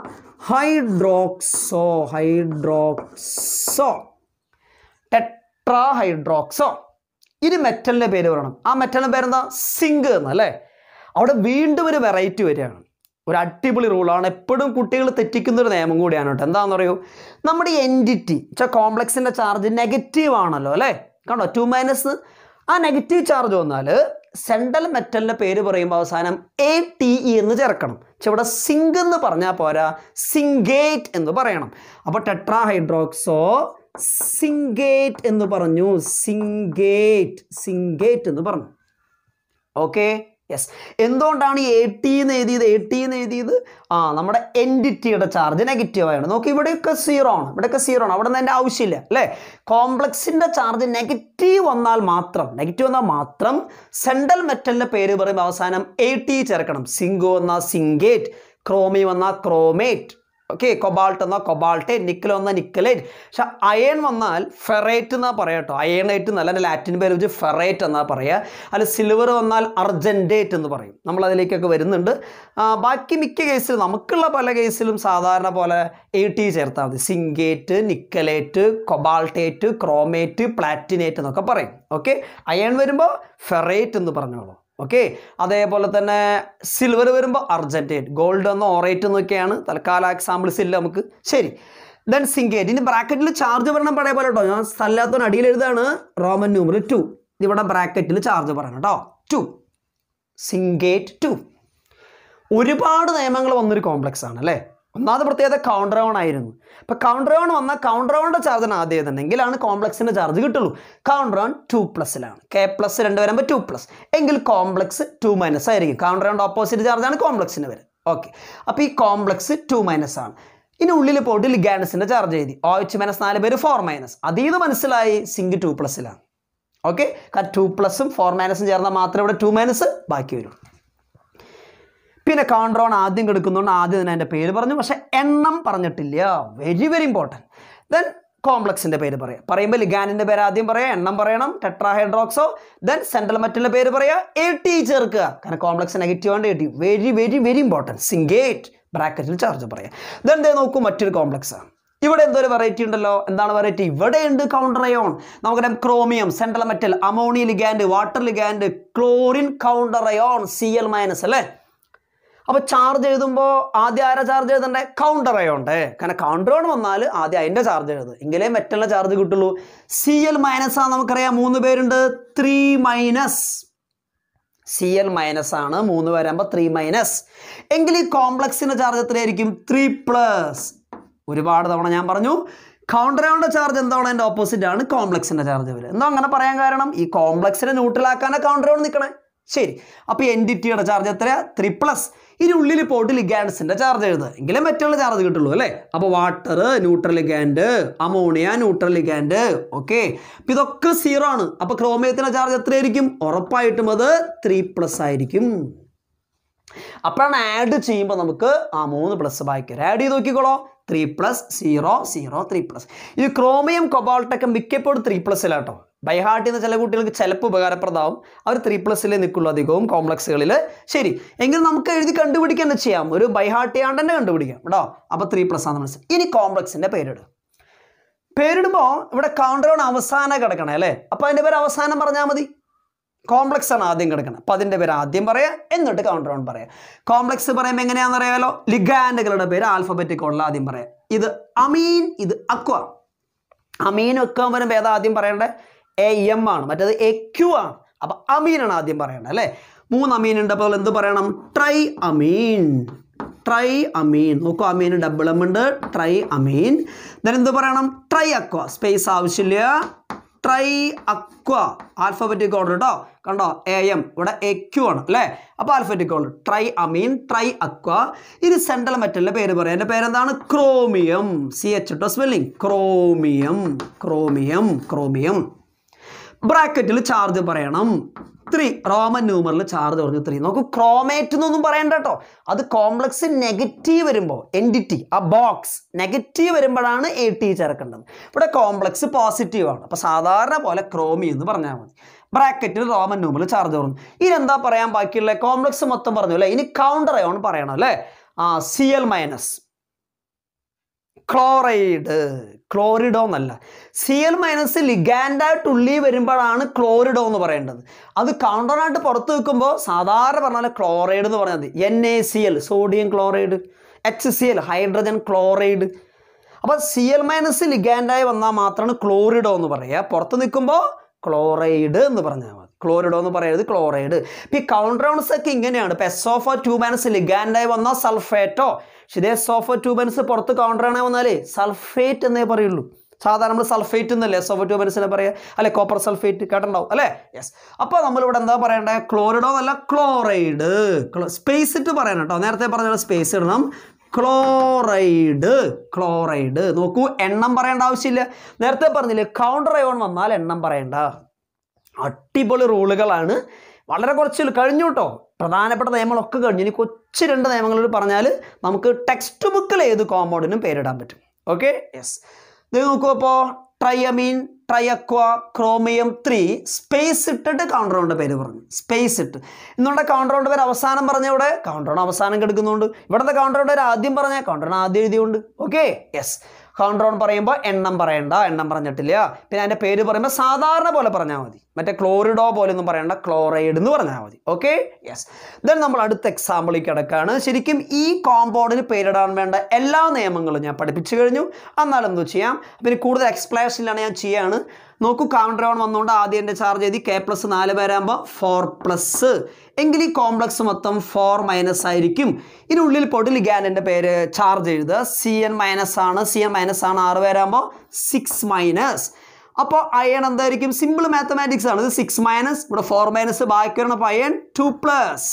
hydroxo, hydroxo, tetra hydroxo. ഇനി മെറ്റലിൻ്റെ പേര് പറയണം. ആ മെറ്റലിൻ്റെ പേരെന്താ? സിങ്ക് എന്നല്ലേ. അവിടെ വീണ്ടും ഒരു വെറൈറ്റി വരികയാണ്. ഒരു അടിപൊളി റൂളാണ്, എപ്പോഴും കുട്ടികൾ തെറ്റിക്കുന്നൊരു നിയമം കൂടിയാണ് കേട്ടോ. എന്താണെന്ന് പറയൂ, നമ്മുടെ എൻറ്റിറ്റി വെച്ചാൽ കോംപ്ലക്സിൻ്റെ ചാർജ് നെഗറ്റീവ് ആണല്ലോ അല്ലേ. കണ്ടോ, ടു മൈനസ്. ആ നെഗറ്റീവ് ചാർജ് വന്നാൽ സെൻട്രൽ മെറ്റലിൻ്റെ പേര് പറയുമ്പോൾ അവസാനം എ ടി ഇ എന്ന് ചേർക്കണം. പക്ഷെ ഇവിടെ സിങ്ക് എന്ന് പറഞ്ഞാൽ പോരാ, സിങ്കേറ്റ് എന്ന് പറയണം. അപ്പോൾ ടെട്രാ ഹൈഡ്രോക്സോ സിങ്കേറ്റ് എന്ന് പറഞ്ഞു. സിങ്കേറ്റ്, സിങ്കേറ്റ് എന്ന് പറഞ്ഞു. Okay, yes. എന്തുകൊണ്ടാണ് ഈ എ ടി എന്ന് എഴുതിയത്? എ ടി എന്ന് എഴുതിയത് ആ നമ്മുടെ എൻറ്റിറ്റിയുടെ ചാർജ് നെഗറ്റീവാണ്. നോക്കി, ഇവിടെയൊക്കെ സീറോ ആണ്, ഇവിടെയൊക്കെ സീറോ ആണ്. അവിടെ നിന്ന് എൻ്റെ ആവശ്യമില്ല അല്ലേ. കോംപ്ലക്സിൻ്റെ ചാർജ് നെഗറ്റീവ് വന്നാൽ മാത്രം, നെഗറ്റീവ് വന്നാൽ മാത്രം സെൻട്രൽ മെറ്റലിൻ്റെ പേര് പറയുമ്പോൾ അവസാനം എ ടി ചേർക്കണം. സിങ്കോ വന്നാൽ സിങ്കേറ്റ്, ക്രോമി വന്നാൽ ക്രോമേറ്റ്. ഓക്കെ, കൊബാൾട്ട് എന്നാൽ കൊബാൾട്ടേറ്റ്, നിക്കൽ വന്നാൽ നിക്കലേറ്റ്. പക്ഷെ അയൺ വന്നാൽ ഫെറേറ്റ് എന്നാ പറയാം കേട്ടോ. അയണേറ്റ് എന്നല്ല, എൻ്റെ ലാറ്റിൻ പേര് വെച്ച് ഫെറേറ്റ് എന്നാ പറയുക. അല്ല, സിൽവർ വന്നാൽ അർജൻറ്റേറ്റ് എന്ന് പറയും. നമ്മൾ അതിലേക്കൊക്കെ വരുന്നുണ്ട്. ബാക്കി മിക്ക കേസിലും, നമുക്കുള്ള പല കേസിലും സാധാരണ പോലെ എ ടി ചേർത്താൽ മതി. സിങ്കേറ്റ്, നിക്കലേറ്റ്, കൊബാൾട്ടേറ്റ്, ക്രോമേറ്റ്, പ്ലാറ്റിനേറ്റ് എന്നൊക്കെ പറയും. ഓക്കെ, അയൺ വരുമ്പോൾ ഫെറേറ്റ് എന്ന് പറഞ്ഞോളൂ. ഓക്കെ, അതേപോലെ തന്നെ സിൽവർ വരുമ്പോൾ അർജൻറ്റേറ്റ്, ഗോൾഡ് എന്നോ ഓറേറ്റ് എന്നൊക്കെയാണ്. തൽക്കാലം എക്സാമ്പിൾസ് ഇല്ല നമുക്ക്. ശരി, ദെൻ സിങ്കേറ്റ്. ഇനി ബ്രാക്കറ്റിൽ ചാർജ് പറയണം പഴയ പോലെ കേട്ടോ. ഞാൻ സ്ഥലത്തോടെ അടിയിൽ എഴുതാണ് റോമൻ ന്യൂമർ ടു. ഇവിടെ ബ്രാക്കറ്റിൽ ചാർജ് പറയണം കേട്ടോ. Two, zincate two. ഒരുപാട് നിയമങ്ങൾ വന്നൊരു കോംപ്ലക്സ് ആണ് അല്ലേ. ഒന്നാമത് പ്രത്യേകത കൗണ്ടർ ഓൺ ആയിരുന്നു. അപ്പോൾ കൗണ്ടർ ഓൺ വന്നാൽ കൗണ്ടർ ഓണിൻ്റെ ചാർജിന് ആദ്യം എഴുതണമെങ്കിലാണ് കോംപ്ലക്സിൻ്റെ ചാർജ് കിട്ടുള്ളൂ. കൗണ്ടർ ഓൺ ടു പ്ലസ്സിലാണ്. കെ പ്ലസ് രണ്ട് വരുമ്പോൾ ടു പ്ലസ്, എങ്കിൽ കോംപ്ലക്സ് ടു മൈനസ് ആയിരിക്കും. കൗണ്ടർ ഓണിൻ്റെ ഓപ്പോസിറ്റ് ചാർജാണ് കോംപ്ലക്സിന് വരും. ഓക്കെ, അപ്പോൾ ഈ കോംപ്ലക്സ് ടു മൈനസ് ആണ്. ഇനി ഉള്ളിൽ പോയിട്ട് ലിഗാൻഡ്സിൻ്റെ ചാർജ് എഴുതി. ഒ എച്ച് മൈനസ് നാല് പേര് ഫോർ മൈനസ്. അതിൽ നിന്ന് മനസ്സിലായി സിങ്ക് ടു പ്ലസ്സിലാണ്. ഓക്കെ, കാരണം ടു പ്ലസും ഫോർ മൈനസും ചേർന്നാൽ മാത്രമേ ഇവിടെ ടു മൈനസ് ബാക്കി വരും. പിന്നെ കൗണ്ടർ ഓൺ ആദ്യം എടുക്കുന്നതുകൊണ്ട് ആദ്യം തന്നെ അതിൻ്റെ പേര് പറഞ്ഞു, പക്ഷേ എണ്ണം പറഞ്ഞിട്ടില്ല. Very very important. ദെൻ കോംപ്ലക്സിൻ്റെ പേര് പറയാം. പറയുമ്പോൾ ലിഗാൻഡിൻ്റെ പേര് ആദ്യം പറയാം, എണ്ണം പറയണം, ടെട്രാ ഹൈഡ്രോക്സോ. ദെൻ സെൻട്രൽ മെറ്റലിൻ്റെ പേര് പറയുക, എ ടി ചേർക്കുക. കാരണം കോംപ്ലക്സ് നെഗറ്റീവ് ആണ് A T. Very very very important. Zincate, ബ്രാക്കറ്റിൽ ചാർജ് പറയാം. ദെൻ ദേ നോക്കൂ, മറ്റൊരു കോംപ്ലക്സ് ആണ്. ഇവിടെ എന്തൊരു വെറൈറ്റി ഉണ്ടല്ലോ. എന്താണ് വെറൈറ്റി? ഇവിടെ ഉണ്ട് കൗണ്ടർ അയോൺ. നമുക്കറിയാം chromium, central metal, ammonia ligand, water ligand, chlorine counter ion, C L minus അല്ലേ. അപ്പൊ ചാർജ് എഴുതുമ്പോൾ ആദ്യം ആരാ ചാർജ് എഴുതണ്ടേ? കൗണ്ടർ അയോണ്ടേ. കാരണം കൗണ്ടർ അയോൺ വന്നാൽ ആദ്യം അതിന്റെ ചാർജ് എഴുതും, എങ്കിലേ മെറ്റലിന്റെ ചാർജ് കിട്ടുള്ളൂ. സി എൽ മൈനസ് ആണ് നമുക്കറിയാം, മൂന്ന് പേരുണ്ട്, three minus. C L minus ആണ്, മൂന്ന് പേരാകുമ്പോൾ ത്രീ മൈനസ്. എങ്കിൽ ഈ കോംപ്ലക്സിന്റെ ചാർജ് എത്രയായിരിക്കും? Three plus. ഒരുപാട് തവണ ഞാൻ പറഞ്ഞു കൗണ്ടർ അയോണിന്റെ ചാർജ് എന്താണ്? അതിന്റെ ഓപ്പോസിറ്റ് ആണ് കോംപ്ലക്സിന്റെ ചാർജ് വരിക. എന്താ അങ്ങനെ പറയാൻ കാരണം? ഈ കോംപ്ലക്സിനെ ന്യൂട്രലാക്കാനാണ് കൗണ്ടർ അയോൺ നിൽക്കണേ. ശരി, അപ്പൊ എൻറ്റിറ്റിയുടെ ചാർജ് എത്രയാ? Three plus. ഇനി ഉള്ളിൽ പോയിട്ട് ലിഗാൻഡ്സിന്റെ ചാർജ് എഴുതുക, എങ്കിലേ മറ്റുള്ള ചാർജ് കിട്ടുള്ളൂ അല്ലേ. അപ്പൊ water neutral ligand, ammonia neutral ligand. Okay, അപ്പൊ ഇതൊക്കെ സീറോ ആണ്. അപ്പൊ ക്രോമിയത്തിന്റെ ചാർജ് എത്രയായിരിക്കും? ഉറപ്പായിട്ടും അത് ത്രീ പ്ലസ് ആയിരിക്കും. അപ്പോഴാണ് ആഡ് ചെയ്യുമ്പോൾ നമുക്ക് ആ മൂന്ന് പ്ലസ് ബാക്കി ആഡ് ചെയ്ത് നോക്കിക്കോളോ. Three plus zero zero three plus. ഇത് ക്രോമിയം കൊബാൾട്ടൊക്കെ മിക്കപ്പോഴും ത്രീ പ്ലസ്സിലാട്ടോ. ബൈഹാർട്ടിൽ നിന്ന് ചില കുട്ടികൾക്ക് ചിലപ്പോൾ ഉപകാരപ്രദമാവും, അവർ ത്രീ പ്ലസ്സിലേ നിൽക്കുള്ളൂ അധികവും കോംപ്ലക്സുകളിൽ. ശരി, എങ്കിൽ നമുക്ക് എഴുതി കണ്ടുപിടിക്കാൻ ചെയ്യാം, ഒരു ബൈഹാർട്ടിയാണ്ട് തന്നെ കണ്ടുപിടിക്കാം കേട്ടോ. അപ്പോൾ ത്രീ പ്ലസ് ആണെന്ന് മനസ്സിലായി. ഇനി കോംപ്ലക്സിന്റെ പേരിടും. പേരിടുമ്പോൾ ഇവിടെ കൗണ്ടർ അയോൺ അവസാനം കിടക്കണേ അല്ലേ. അപ്പോൾ അതിൻ്റെ പേര് അവസാനം പറഞ്ഞാൽ മതി. കോംപ്ലക്സ് ആണ് ആദ്യം കിടക്കണം, അപ്പം അതിൻ്റെ പേര് ആദ്യം പറയാം, എന്നിട്ട് കൗണ്ടർ അയോൺ പറയാം. കോംപ്ലക്സ് പറയുമ്പോൾ എങ്ങനെയാണെന്ന് അറിയാമല്ലോ. ലിഗാൻഡുകളുടെ പേര് ആൽഫബറ്റിക് ഓർഡറിൽ ആദ്യം പറയാം. ഇത് അമീൻ, ഇത് അക്വ. അമീൻ ഒക്കെ വരുമ്പോൾ ഏതാ ആദ്യം പറയേണ്ടത്? എ എം ആണ്, മറ്റേത് എ ക്യു ആണ്. അപ്പം അമീനാണ് ആദ്യം പറയേണ്ടത് അല്ലേ. മൂന്ന് അമീൻ ഉണ്ട്, അപ്പോൾ എന്ത് പറയണം? Tri amine. Tri amine. നോക്കൂ, അമീൻ ഡബിൾ എം ഉണ്ട്, ട്രൈ അമീൻ. then എന്ത് പറയണം? Tri aqua. സ്പേസ് ആവശ്യമില്ല. ട്രൈ അക്വ ആൽഫബറ്റിക് ഓർഡർ കേട്ടോ. കണ്ടോ, എ എം ഇവിടെ എ ക്യു ആണ് അല്ലേ. അപ്പോൾ alphabetic order tri amine, tri aqua. ഇത് സെൻട്രൽ മെറ്റലിന്റെ പേര് പറയാം. എൻ്റെ പേരെന്താണ്? ക്രോമിയം. സി എച്ച് ടോ സ്പെല്ലിംഗ്. Chromium, chromium, chromium. ബ്രാക്കറ്റിൽ ചാർജ് പറയണം ത്രീ. റോമൻ ന്യൂമറിൽ ചാർജ് പറഞ്ഞു ത്രീ. നോക്കൂ, ക്രോമേറ്റ് എന്നൊന്നും പറയണ്ട കേട്ടോ. അത് കോംപ്ലക്സ് നെഗറ്റീവ് വരുമ്പോൾ എൻറ്റിറ്റി ആ ബോക്സ് നെഗറ്റീവ് വരുമ്പോഴാണ് എ ടി ചേർക്കേണ്ടത്. ഇവിടെ കോംപ്ലക്സ് പോസിറ്റീവ് ആണ്, അപ്പോൾ സാധാരണ പോലെ ക്രോമി എന്ന് പറഞ്ഞാൽ മതി. ബ്രാക്കറ്റിൽ റോമൻ ന്യൂമറിൽ ചാർജ് പറഞ്ഞു. ഇനി എന്താ പറയാൻ ബാക്കിയുള്ള? കോംപ്ലക്സ് മൊത്തം പറഞ്ഞു അല്ലേ. ഇനി കൗണ്ടർ അയോൺ പറയണം അല്ലേ. ആ C L minus, chloride. Chlorido എന്നല്ല, സി എൽ മൈനസ് ലിഗാൻഡായിട്ട് ഉള്ളിൽ വരുമ്പോഴാണ് ക്ലോറിഡോ എന്ന് പറയേണ്ടത്. അത് കൗണ്ടറായിട്ട് പുറത്ത് വെക്കുമ്പോൾ സാധാരണ പറഞ്ഞാൽ ക്ലോറൈഡ് എന്ന് പറഞ്ഞാൽ മതി. N A C L sodium chloride, H C L hydrogen chloride. അപ്പോൾ സി എൽ മൈനസ് ലിഗാൻഡായി വന്നാൽ മാത്രമാണ് ക്ലോറിഡോ എന്ന് പറയുക. പുറത്ത് നിൽക്കുമ്പോൾ ക്ലോറൈഡ് എന്ന് പറഞ്ഞാൽ മതി. ക്ലോറിഡോ എന്ന് പറയരുത്, ക്ലോറൈഡ്. ഇപ്പം ഈ കൗണ്ടർ അയോൺസ് ഒക്കെ ഇങ്ങനെയാണ്. ഇപ്പം എസ് ഓഫ് ടു മൈനസ് ലിഗാൻഡായി വന്നാൽ സൾഫേറ്റോ, പക്ഷേ എസ് ഓഫ് ടു മൈനസ് പുറത്ത് കൗണ്ടർ ആണേ വന്നാലേ സൾഫേറ്റ് എന്നേ പറയുള്ളൂ. സാധാരണ നമ്മൾ സൾഫേറ്റ് എന്നല്ലേ എസ് ഓഫ് ടു മൈനസിനെ പറയുക അല്ലെ. കോപ്പർ സൾഫേറ്റ് കേട്ടുണ്ടാവും അല്ലേ. യെസ്. അപ്പോൾ നമ്മളിവിടെ എന്താ പറയേണ്ടത്? ക്ലോറിഡോ എന്നല്ല, ക്ലോറൈഡ്. സ്പേസ് ഇട്ട് പറയണം കേട്ടോ. നേരത്തെ പറഞ്ഞ സ്പേസ് ഇടണം. Chloride, chloride. നോക്കൂ, എണ്ണം പറയേണ്ട ആവശ്യമില്ല. നേരത്തെ പറഞ്ഞില്ലേ കൗണ്ടർ അയോൺ വന്നാൽ എണ്ണം പറയണ്ട. അടിപൊളി റൂളുകളാണ്. വളരെ കുറച്ച് കഴിഞ്ഞു കേട്ടോ. പ്രധാനപ്പെട്ട നിയമങ്ങളൊക്കെ കഴിഞ്ഞു. ഇനി കൊച്ചു രണ്ട് നിയമങ്ങൾ പറഞ്ഞാൽ നമുക്ക് ടെക്സ്റ്റ് ബുക്കിൽ ഏത് കോമ്പൗണ്ടിനും പേരിടാൻ പറ്റും. Okay, yes. ഇത് നോക്കൂ, അപ്പോൾ triamine, triaqua, chromium three. Space ഇട്ടിട്ട് കൗണ്ടർ അയോണിന്റെ പേര് പറഞ്ഞു. സ്പേസ് ഇട്ട് ഇന്നുകൊണ്ട് കൗണ്ടർ അയോണിന്റെ പേര് അവസാനം പറഞ്ഞ ഇവിടെ കൗണ്ടർ അയോൺ അവസാനം കിടക്കുന്നുണ്ട്. ഇവിടുത്തെ കൗണ്ടർ അയോണിന്റെ പേര് ആദ്യം പറഞ്ഞ കൗണ്ടർ അയോൺ ആദ്യം എഴുതിയുണ്ട്. Okay, yes. കൗണ്ടർ അയോൺ പറയുമ്പോൾ എണ്ണം പറയണ്ട, എണ്ണം പറഞ്ഞിട്ടില്ല. പിന്നെ അതിൻ്റെ പേര് പറയുമ്പോൾ സാധാരണ പോലെ പറഞ്ഞാൽ മതി. മറ്റേ ക്ലോറിഡോ പോലെ ഒന്നും പറയണ്ട, ക്ലോറൈഡ് എന്ന് പറഞ്ഞാൽ മതി. Okay, yes. ദെൻ നമ്മൾ അടുത്ത എക്സാമ്പിളിൽ കിടക്കുകയാണ്. ശരിക്കും ഈ കോമ്പൗണ്ടിന് പേരിടാൻ വേണ്ട എല്ലാ നിയമങ്ങളും ഞാൻ പഠിപ്പിച്ചു കഴിഞ്ഞു. എന്നാലും എന്തോ ചെയ്യാം, പിന്നെ കൂടുതൽ എക്സ്പ്ലനേഷനിലാണ് ഞാൻ ചെയ്യാണ്. നോക്കൂ, കൗണ്ടർ അയോൺ വന്നുകൊണ്ട് ആദ്യം എൻ്റെ ചാർജ് എഴുതി. കെ പ്ലസ് നാല് പേരാകുമ്പോൾ ഫോർ പ്ലസ്. എങ്കിൽ ഈ കോംപ്ലക്സ് മൊത്തം ഫോർ മൈനസ് ആയിരിക്കും. ഇനി ഉള്ളിൽ പോയിട്ട് ലിഗാൻഡിൻ്റെ പേര് ചാർജ് എഴുതുക. സി എൻ മൈനസ് ആണ്, സി എൻ മൈനസ് ആണ്. ആറ് പേരാകുമ്പോൾ സിക്സ് മൈനസ്. അപ്പോൾ അയൺ എന്തായിരിക്കും? സിമ്പിൾ മാത്തമാറ്റിക്സ് ആണ്. ഇത് സിക്സ് മൈനസ്, ഇവിടെ ഫോർ മൈനസ് ബാക്കി വരണം. അപ്പോൾ അയൺ ടു പ്ലസ്.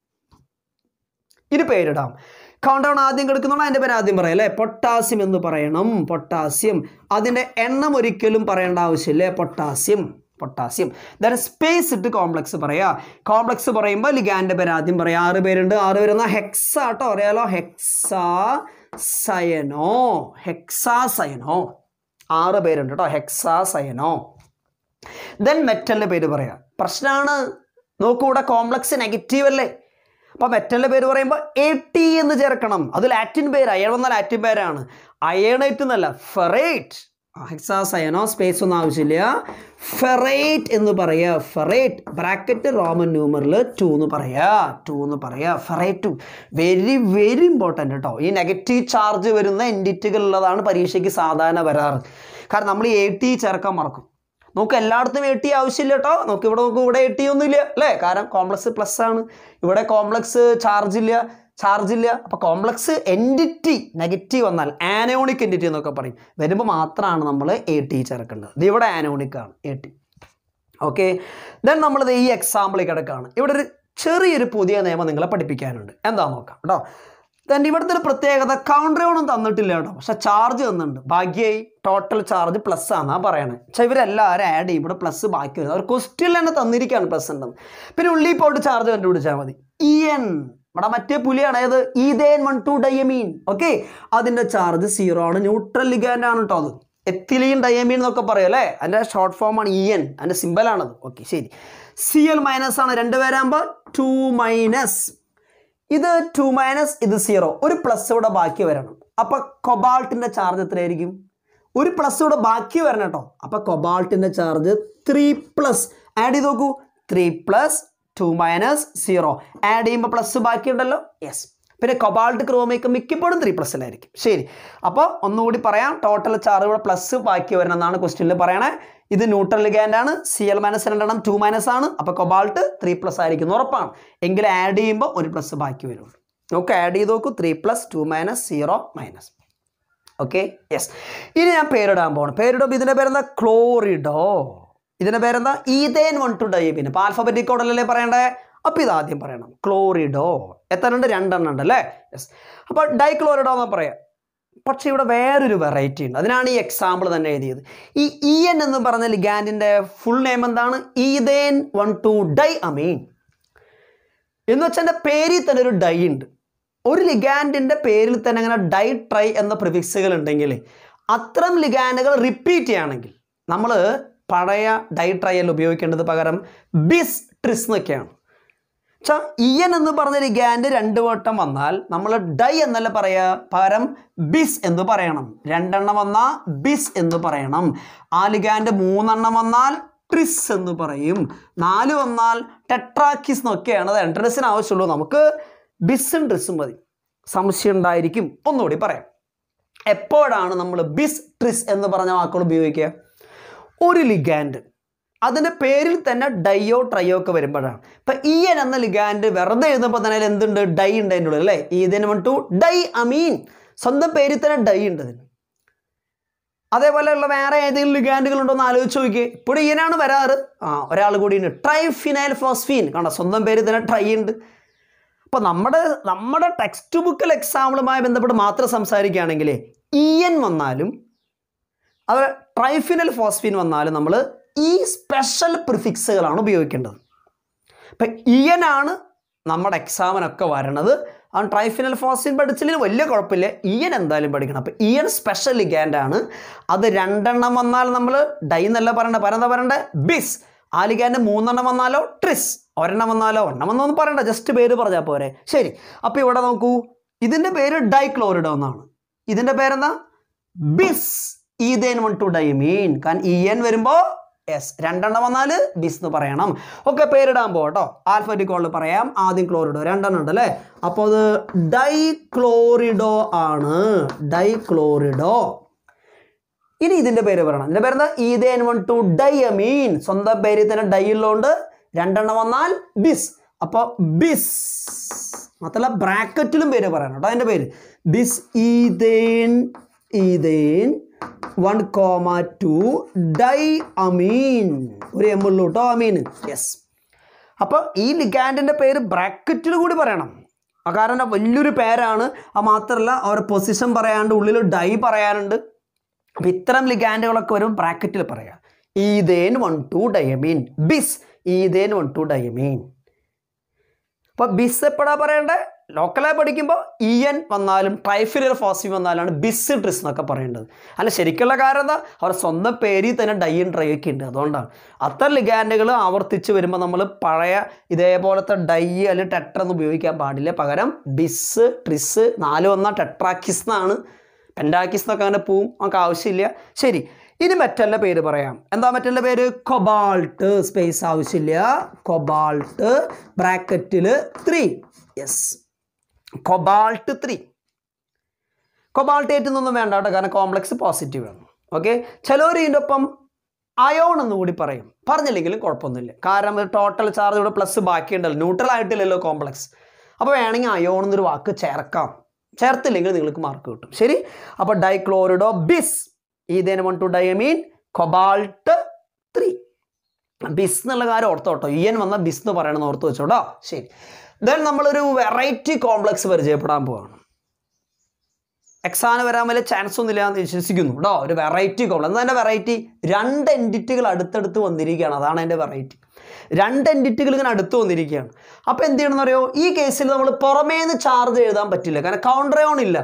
ഇത് പേരിടാം. കൗണ്ടർ അയോൺ ആദ്യം കിടക്കുന്നതാണ്, അതിൻ്റെ പേര് ആദ്യം പറയാം അല്ലേ. പൊട്ടാസ്യം എന്ന് പറയണം. പൊട്ടാസ്യം. അതിൻ്റെ എണ്ണം ഒരിക്കലും പറയേണ്ട ആവശ്യമില്ലേ. Potassium, potassium. ദെൻ സ്പേസ് ഇട്ട് കോംപ്ലക്സ് പറയാ. കോംപ്ലക്സ് പറയുമ്പോൾ ലിഗാൻഡിന്റെ പേര് ആദ്യം പറയാം. ആറ് പേരുണ്ട്. ആറ് പേരെന്നാ ഹെക്സാ കേട്ടോ, അറിയാലോ. Hexa cyano, hexa cyano. ആറ് പേരുണ്ട് കേട്ടോ, ഹെക്സാ സയനോ. ദെൻ മെറ്റലിന്റെ പേര് പറയാം. പ്രശ്നമാണ്, നോക്കൂ, ഇവിടെ കോംപ്ലക്സ് നെഗറ്റീവ് അല്ലേ. അപ്പോൾ മെറ്റലിന്റെ പേര് പറയുമ്പോൾ എ ടി എന്ന് ചേർക്കണം. അത് ലാറ്റിൻ പേരാണ്, എഴുതുന്ന ലാറ്റിൻ പേരാണ്. അയണൈറ്റ് എന്നല്ല, ഫെറൈറ്റ്. ഹെക്സാസയനോ സ്പേസ് ഒന്നും ആവശ്യമില്ല, ഫെറൈറ്റ് എന്ന് പറയുക. ഫെറൈറ്റ് ബ്രാക്കറ്റ് റോമൻ ന്യൂമറിൽ ടു എന്ന് പറയുക, ടു എന്ന് പറയുക. Ferrite two very very important കേട്ടോ. ഈ നെഗറ്റീവ് ചാർജ് വരുന്ന എൻറ്റിറ്റികൾ ഉള്ളതാണ് പരീക്ഷയ്ക്ക് സാധാരണ വരാറ്. കാരണം നമ്മൾ എ ടി ചേർക്കാൻ മറക്കും. നമുക്ക് എല്ലായിടത്തും എ ടി ആവശ്യമില്ല കേട്ടോ. നമുക്ക് ഇവിടെ നോക്കും, ഇവിടെ എ ടി ഒന്നും ഇല്ല അല്ലേ, കാരണം കോംപ്ലക്സ് പ്ലസ് ആണ്. ഇവിടെ കോംപ്ലക്സ് ചാർജ് ഇല്ല, ചാർജ് ഇല്ല. അപ്പോൾ കോംപ്ലക്സ് എൻറ്റിറ്റി നെഗറ്റീവ് വന്നാൽ ആനോണിക് എൻറ്റിറ്റി എന്നൊക്കെ പറയും, വരുമ്പോൾ മാത്രമാണ് നമ്മൾ എ ടി ചേർക്കേണ്ടത്. ഇത് ഇവിടെ ആനോണിക് ആണ് എ ടി. ഓക്കെ, ദെൻ നമ്മളിത് ഈ എക്സാമ്പിളിൽ കിടക്കുകയാണ്. ഇവിടെ ഒരു ചെറിയൊരു പുതിയ നിയമം നിങ്ങളെ പഠിപ്പിക്കാനുണ്ട്. എന്താ നോക്കാം കേട്ടോ. ദെൻ ഇവിടുത്തെ ഒരു പ്രത്യേകത, കൗണ്ടർ ഒന്നും തന്നിട്ടില്ല കേട്ടോ, പക്ഷെ ചാർജ് തന്നിട്ടുണ്ട്. ഭാഗ്യമായി ടോട്ടൽ ചാർജ് പ്ലസ് ആണെന്നാണ് പറയണത്. പക്ഷേ ഇവരെല്ലാവരും ആഡ് ചെയ്യും, ഇവിടെ പ്ലസ് ബാക്കി വരുന്നത്. അവർ ക്വസ്റ്റ്യനിൽ തന്നെ തന്നിരിക്കുകയാണ് പ്ലസ് ഉണ്ടെന്ന്. പിന്നെ ഉള്ളിൽ പോയിട്ട് ചാർജ് കണ്ടുപിടിച്ചാൽ മതി. ഇ എൻ ഇവിടെ മറ്റേ പുലിയാണ്, അതായത് ethane one two diamine. Okay, അതിൻ്റെ ചാർജ് സീറോ ആണ്, ന്യൂട്രൽ ലിഗാൻഡ് ആണ് കേട്ടോ. അത് എത്തിലീൻ ഡയമീൻ എന്നൊക്കെ പറയും അല്ലേ, അതിൻ്റെ ഷോർട്ട് ഫോം ആണ് ഇ എൻ, അതിൻ്റെ സിമ്പലാണത്. ഓക്കെ ശരി. സി എൽ മൈനസ് ആണ്, രണ്ട് പേരാകുമ്പോൾ ടു മൈനസ്, ഇത് ടു മൈനസ് ഇത് സീറോ, ഒരു പ്ലസ് ഇവിടെ ബാക്കി വരണം. അപ്പം കൊബാൾട്ടിൻ്റെ ചാർജ് എത്രയായിരിക്കും? ഒരു പ്ലസ് ഇവിടെ ബാക്കി വരണം കേട്ടോ. അപ്പം കൊബാൾട്ടിൻ്റെ ചാർജ് ത്രീ പ്ലസ്, ആഡ് ചെയ്ത് നോക്കൂ, three plus two minus zero, add ചെയ്യുമ്പോൾ പ്ലസ് ബാക്കിയുണ്ടല്ലോ. യെസ്. പിന്നെ കൊബാൾട്ട് ക്രോമിയം മിക്കപ്പോഴും ത്രീ പ്ലസ്സിലായിരിക്കും. ശരി, അപ്പോൾ ഒന്നുകൂടി പറയാം, ടോട്ടൽ ചാർജ് ഇവിടെ പ്ലസ് ബാക്കി വരണം എന്നാണ് ക്വസ്റ്റ്യനിൽ പറയണേ. ഇത് ന്യൂട്രൽ ലിഗാൻഡ് ആണ്, സി എൽ മൈനസ് രണ്ടെണ്ണം ടു മൈനസ് ആണ്, അപ്പോൾ കൊബാൾട്ട് ത്രീ പ്ലസ് ആയിരിക്കും ഉറപ്പാണ്. എങ്കിൽ ആഡ് ചെയ്യുമ്പോൾ ഒരു പ്ലസ് ബാക്കി വരുള്ളൂ. നോക്ക്, ആഡ് ചെയ്ത് നോക്കൂ, three plus two minus zero minus. Okay yes. ഇനി ഞാൻ പേരിടാൻ പോകണം. പേരിടുമ്പോൾ ഇതിൻ്റെ പേരെന്താ? ക്ലോറിഡോ. ഇതിൻ്റെ പേരെന്താ? Ethane one two diamine. അപ്പോൾ ആൽഫബറ്റിക് ഓർഡറിലല്ലേ പറയണ്ടേ, അപ്പോൾ ഇത് ആദ്യം പറയണം. ക്ലോറിഡോ എത്ര ഉണ്ട്? രണ്ടെണ്ണം ഉണ്ട് അല്ലേ. യെസ്. അപ്പോൾ ഡൈക്ലോറിഡോ എന്നാ പറയാം. പക്ഷേ ഇവിടെ വേറൊരു വെറൈറ്റി ഉണ്ട്, അതിനാണ് ഈ എക്സാമ്പിൾ തന്നെ എഴുതിയത്. ഈ ഇ എൻ എന്ന് പറഞ്ഞ ലിഗാൻഡിൻ്റെ ഫുൾ നെയിം എന്താണ്? Ethane one two dye amine എന്ന് വെച്ചാൽ എൻ്റെ പേരിൽ തന്നെ ഒരു ഡൈ ഉണ്ട്. ഒരു ലിഗാൻഡിൻ്റെ പേരിൽ തന്നെ അങ്ങനെ ഡൈ ട്രൈ എന്ന പ്രിഫിക്സുകൾ ഉണ്ടെങ്കിൽ, അത്തരം ലിഗാൻഡുകൾ റിപ്പീറ്റ് ചെയ്യുകയാണെങ്കിൽ നമ്മൾ പഴയ ഡൈ ട്രയൽ ഉപയോഗിക്കേണ്ടത് പകരം ബിസ് ട്രിസ് എന്നൊക്കെയാണ്. വെച്ചാൽ ഇ എൻ എന്ന് പറഞ്ഞ ലിഗാൻഡ് രണ്ട് വട്ടം വന്നാൽ നമ്മൾ ഡൈ എന്നല്ല പറയുക, പകരം ബിസ് എന്ന് പറയണം. രണ്ടെണ്ണം വന്നാൽ ബിസ് എന്ന് പറയണം. ആ ലിഗാൻഡ് മൂന്നെണ്ണം വന്നാൽ ട്രിസ് എന്ന് പറയും. നാല് വന്നാൽ ടെട്രാക്കിസ് എന്നൊക്കെയാണ്. അത് എൻട്രൻസിന് ആവശ്യമുള്ളൂ. നമുക്ക് ബിസും ട്രിസും മതി. സംശയം ഉണ്ടായിരിക്കും, ഒന്നുകൂടി പറയാം. എപ്പോഴാണ് നമ്മൾ ബിസ് ട്രിസ് എന്ന് പറഞ്ഞ വാക്കുകൾ ഉപയോഗിക്കുക? ഒരു ലിഗാൻഡ് അതിൻ്റെ പേരിൽ തന്നെ ഡൈയോ ട്രയോ ഒക്കെ വരുമ്പോഴാണ്. ഇപ്പം ഇ എൻ എന്ന ലിഗാൻഡ് വെറുതെ എഴുതുമ്പോൾ തന്നെ എന്തുണ്ട്? ഡൈ ഉണ്ട് അതിൻ്റെ ഉള്ളിൽ അല്ലേ. Ethane one two dye amine, സ്വന്തം പേരിൽ തന്നെ ഡൈ ഉണ്ട് അതിന്. അതേപോലെയുള്ള വേറെ ഏതെങ്കിലും ലിഗാൻഡുകൾ ഉണ്ടോ എന്ന് ആലോചിച്ച് നോക്കിയേ. ഇപ്പോൾ ഇയനാണ് വരാറ്. ആ ഒരാൾ കൂടിയുണ്ട്, ട്രൈഫിനൈൽ ഫോസ്ഫീൻ. കണ്ടോ, സ്വന്തം പേരിൽ തന്നെ ട്രൈ ഉണ്ട്. അപ്പോൾ നമ്മുടെ നമ്മുടെ ടെക്സ്റ്റ് ബുക്കിൽ എക്സാമ്പിളുമായി ബന്ധപ്പെട്ട് മാത്രം സംസാരിക്കുകയാണെങ്കിൽ ഇ എൻ വന്നാലും അത് ട്രൈഫിനൽ ഫോസ്ഫീൻ വന്നാലും നമ്മൾ ഈ സ്പെഷ്യൽ പ്രിഫിക്സുകളാണ് ഉപയോഗിക്കേണ്ടത്. ഇപ്പം ഇ എൻ ആണ് നമ്മുടെ എക്സാമിനൊക്കെ വരണത്. ആ ട്രൈഫിനൽ ഫോസ്ഫീൻ പഠിച്ചില്ലെങ്കിൽ വലിയ കുഴപ്പമില്ല, ഇ എൻ എന്തായാലും പഠിക്കണം. അപ്പോൾ ഇ എൻ സ്പെഷ്യൽ ലിഗാൻഡാണ്. അത് രണ്ടെണ്ണം വന്നാൽ നമ്മൾ ഡൈ എന്നല്ല പറയണ്ട, പരന്താ പറയണ്ടേ? ബിസ്. ആ ലിഗാൻഡ് മൂന്നെണ്ണം വന്നാലോ ട്രിസ്, ഒരെണ്ണം വന്നാലോ ഒരെണ്ണം വന്നൊന്നും പറയണ്ട, ജസ്റ്റ് പേര് പറഞ്ഞാൽ പോരെ. ശരി, അപ്പോൾ ഇവിടെ നോക്കൂ, ഇതിൻ്റെ പേര് ഡൈക്ലോറിഡോ എന്നാണ്. ഇതിൻ്റെ പേരെന്താ? Bis ethane one two diamine. കാരണം ഇ എൻ വരുമ്പോൾ യെസ് രണ്ടെണ്ണം വന്നാൽ ബിസ് എന്ന് പറയണം. ഓക്കെ, പേരിടാൻ പോകട്ടോ. ആൽഫബറ്റിക് ഓർഡറിൽ പറയാം. ആദ്യം ക്ലോറിഡോ, രണ്ടെണ്ണം ഉണ്ട് അല്ലേ. അപ്പോൾ അത് ഡൈക്ലോറിഡോ ആണ്. ഡൈക്ലോറിഡോ. ഇനി ഇതിൻ്റെ പേര് പറയണം. ഇതിൻ്റെ പേരെന്താ? Ethane one two diamine. സ്വന്തം പേരിൽ തന്നെ ഡൈ ഉള്ളതുകൊണ്ട് രണ്ടെണ്ണം വന്നാൽ ബിസ്. അപ്പോൾ ബിസ് മാത്രമല്ല ബ്രാക്കറ്റിലും പേര് പറയണം കേട്ടോ. അതിൻ്റെ പേര് bis ethane ethane one comma two dye amine. ഒരു എം ഉള്ളൂ കേട്ടോ, അമീൻ. യെസ്. അപ്പോൾ ഈ ലിഗാൻഡിൻ്റെ പേര് ബ്രാക്കറ്റിൽ കൂടി പറയണം. കാരണം വലിയൊരു പേരാണ്. അത് മാത്രമല്ല അവരുടെ പൊസിഷൻ പറയാണ്ട് ഉള്ളിൽ ഡൈ പറയാനുണ്ട്. അപ്പോൾ ഇത്തരം ലിഗാൻഡുകളൊക്കെ വരും ബ്രാക്കറ്റിൽ പറയാം. Ethane one two diamine, bis ethane one two diamine. അപ്പോൾ ബിസ് എപ്പോഴാണ് പറയേണ്ടത്? ലോക്കലായി പഠിക്കുമ്പോൾ ഇ എൻ വന്നാലും ട്രൈഫിനൽ ഫോസ്ഫീൻ വന്നാലാണ് ബിസ് ട്രിസ് എന്നൊക്കെ പറയേണ്ടത്. അല്ല ശരിക്കുള്ള കാരണം എന്താ? അവർ സ്വന്തം പേരിൽ തന്നെ ഡൈയും ട്രൈ ഒക്കെ ഉണ്ട്. അതുകൊണ്ടാണ് അത്തരം ലിഗാൻഡുകൾ ആവർത്തിച്ച് വരുമ്പോൾ നമ്മൾ പഴയ ഇതേപോലത്തെ ഡൈ അല്ലെങ്കിൽ ടെട്ര എന്ന് ഉപയോഗിക്കാൻ പാടില്ല. പകരം ബിസ് ട്രിസ്, നാല് വന്നാൽ ടെട്രാക്കിസ് എന്നാണ്. പെൻഡാക്കിസ് എന്നൊക്കെ അങ്ങനെ പോവും, നമുക്ക് ആവശ്യമില്ല. ശരി, ഇനി മെറ്റലിൻ്റെ പേര് പറയാം. എന്താ മെറ്റലിൻ്റെ പേര്? കൊബാൾട്ട്. സ്പേസ് ആവശ്യമില്ല. കൊബാൾട്ട് ബ്രാക്കറ്റിൽ three. Yes, cobalt three. Cobaltate എന്നൊന്നും വേണ്ട കേട്ടോ, കാരണം കോംപ്ലക്സ് പോസിറ്റീവ് ആണ്. ഓക്കെ, ചിലവർ ഇതിൻ്റെ ഒപ്പം അയോൺ എന്ന് കൂടി പറയും. പറഞ്ഞില്ലെങ്കിലും കുഴപ്പമൊന്നുമില്ല, കാരണം ടോട്ടൽ ചാർജ് ഇവിടെ പ്ലസ് ബാക്കിയുണ്ടല്ലോ, ന്യൂട്രൽ ആയിട്ടില്ലല്ലോ കോംപ്ലക്സ്. അപ്പോൾ വേണമെങ്കിൽ അയോൺ എന്നൊരു വാക്ക് ചേർക്കാം. ചേർത്തില്ലെങ്കിൽ നിങ്ങൾക്ക് മാർക്ക് കിട്ടും. ശരി, അപ്പോൾ dichlorido bis ethane one two diamine cobalt three. Bis എന്നുള്ള കാര്യം ഓർത്തോട്ടോ, ഇ എൻ വന്ന ബിസ് എന്ന് പറയണമെന്ന് ഓർത്ത് വെച്ചോട്ടോ. ശരി, ദെൻ നമ്മളൊരു വെറൈറ്റി കോംപ്ലക്സ് പരിചയപ്പെടാൻ പോവാണ്. എക്സാമിന് വരാൻ വലിയ ചാൻസ് ഒന്നുമില്ല എന്ന് വിശ്വസിക്കുന്നു കേട്ടോ. ഒരു വെറൈറ്റി കോംപ്ലക്സ്. എന്താ എൻ്റെ വെറൈറ്റി? രണ്ട് എൻറ്റിറ്റികൾ അടുത്തടുത്ത് വന്നിരിക്കുകയാണ്, അതാണ് എൻ്റെ വെറൈറ്റി. രണ്ട് എൻറ്റിറ്റികൾ ഇങ്ങനെ അടുത്ത് വന്നിരിക്കുകയാണ്. അപ്പോൾ എന്ത് ചെയ്യണമെന്ന് അറിയോ? ഈ കേസിൽ നമ്മൾ പുറമേന്ന് ചാർജ് എഴുതാൻ പറ്റില്ല, കാരണം കൗണ്ടർ അയോൺ ഇല്ല.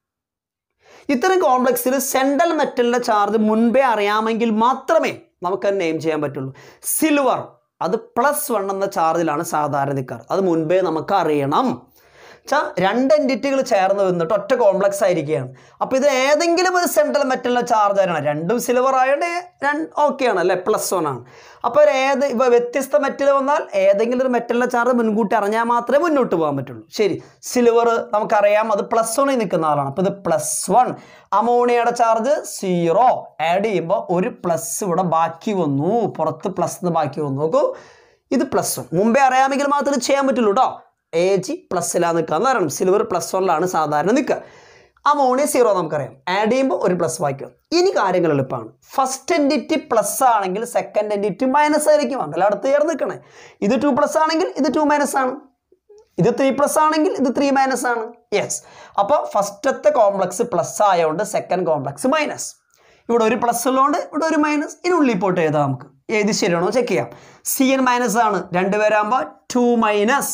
ഇത്തരം കോംപ്ലക്സിൽ സെൻട്രൽ മെറ്റലിൻ്റെ ചാർജ് മുൻപേ അറിയാമെങ്കിൽ മാത്രമേ നമുക്ക് നെയിം ചെയ്യാൻ പറ്റുള്ളൂ. സിൽവർ അത് പ്ലസ് വൺ എന്ന ചാർജിലാണ് സാധാരണ നിൽക്കാറ്, അത് മുൻപേ നമുക്ക് അറിയണം. വെച്ചാൽ രണ്ട് എൻറ്റിറ്റികൾ ചേർന്ന് വന്നിട്ട് ഒറ്റ കോംപ്ലക്സ് ആയിരിക്കുകയാണ്. അപ്പോൾ ഇത് ഏതെങ്കിലും ഒരു സെൻട്രൽ മെറ്റലിൻ്റെ ചാർജ് ആയിരുന്നു, രണ്ടും സിൽവർ ആയതുകൊണ്ട് രണ്ട് ഓക്കെയാണ് അല്ലേ, പ്ലസ് വൺ ആണ്. അപ്പോൾ ഏത് ഇപ്പോൾ വ്യത്യസ്ത മെറ്റൽ വന്നാൽ ഏതെങ്കിലും ഒരു മെറ്റലിൻ്റെ ചാർജ് മുൻകൂട്ടി അറിഞ്ഞാൽ മാത്രമേ മുന്നോട്ട് പോകാൻ പറ്റുള്ളൂ. ശരി, സിൽവർ നമുക്കറിയാം അത് പ്ലസ് വണ്ണിൽ നിൽക്കുന്ന ആളാണ്, അപ്പോൾ ഇത് പ്ലസ് വൺ. അമോണിയയുടെ ചാർജ് സീറോ. ആഡ് ചെയ്യുമ്പോൾ ഒരു പ്ലസ് ഇവിടെ ബാക്കി വന്നു, പുറത്ത് പ്ലസ് എന്ന് ബാക്കി വന്നു. നോക്കൂ, ഇത് പ്ലസ് വൺ. മുമ്പേ അറിയാമെങ്കിൽ മാത്രമേ ചെയ്യാൻ പറ്റുള്ളൂ കേട്ടോ. എ ജി പ്ലസ്സിലാണ് നിൽക്കുക എന്ന് പറയണം. സിൽവർ പ്ലസ് വണ്ണിലാണ് സാധാരണ നിൽക്കുക. അമോണിയ സീറോ നമുക്കറിയാം, ആഡ് ചെയ്യുമ്പോൾ ഒരു പ്ലസ് ബാക്കി വന്നു. ഇനി കാര്യങ്ങൾ എളുപ്പമാണ്. ഫസ്റ്റ് എൻറ്റിറ്റി പ്ലസ് ആണെങ്കിൽ സെക്കൻഡ് എൻറ്റിറ്റി മൈനസ് ആയിരിക്കും, അതല്ല അടുത്ത് ചേർന്ന് നിൽക്കണേ. ഇത് ടു പ്ലസ് ആണെങ്കിൽ ഇത് ടു മൈനസ് ആണ്, ഇത് ത്രീ പ്ലസ് ആണെങ്കിൽ ഇത് ത്രീ മൈനസ് ആണ്. യെസ്, അപ്പോൾ ഫസ്റ്റത്തെ കോംപ്ലക്സ് പ്ലസ് ആയതുകൊണ്ട് സെക്കൻഡ് കോംപ്ലക്സ് മൈനസ്. ഇവിടെ ഒരു പ്ലസ് ഉള്ളതുകൊണ്ട് ഇവിടെ ഒരു മൈനസ്. ഇനി ഉള്ളിൽ പോയിട്ട് എഴുതാം, നമുക്ക് ഏത് ശരിയാണോ ചെക്ക് ചെയ്യാം. സി എൻ മൈനസ് ആണ്, രണ്ടുപേരാകുമ്പോൾ ടു മൈനസ്.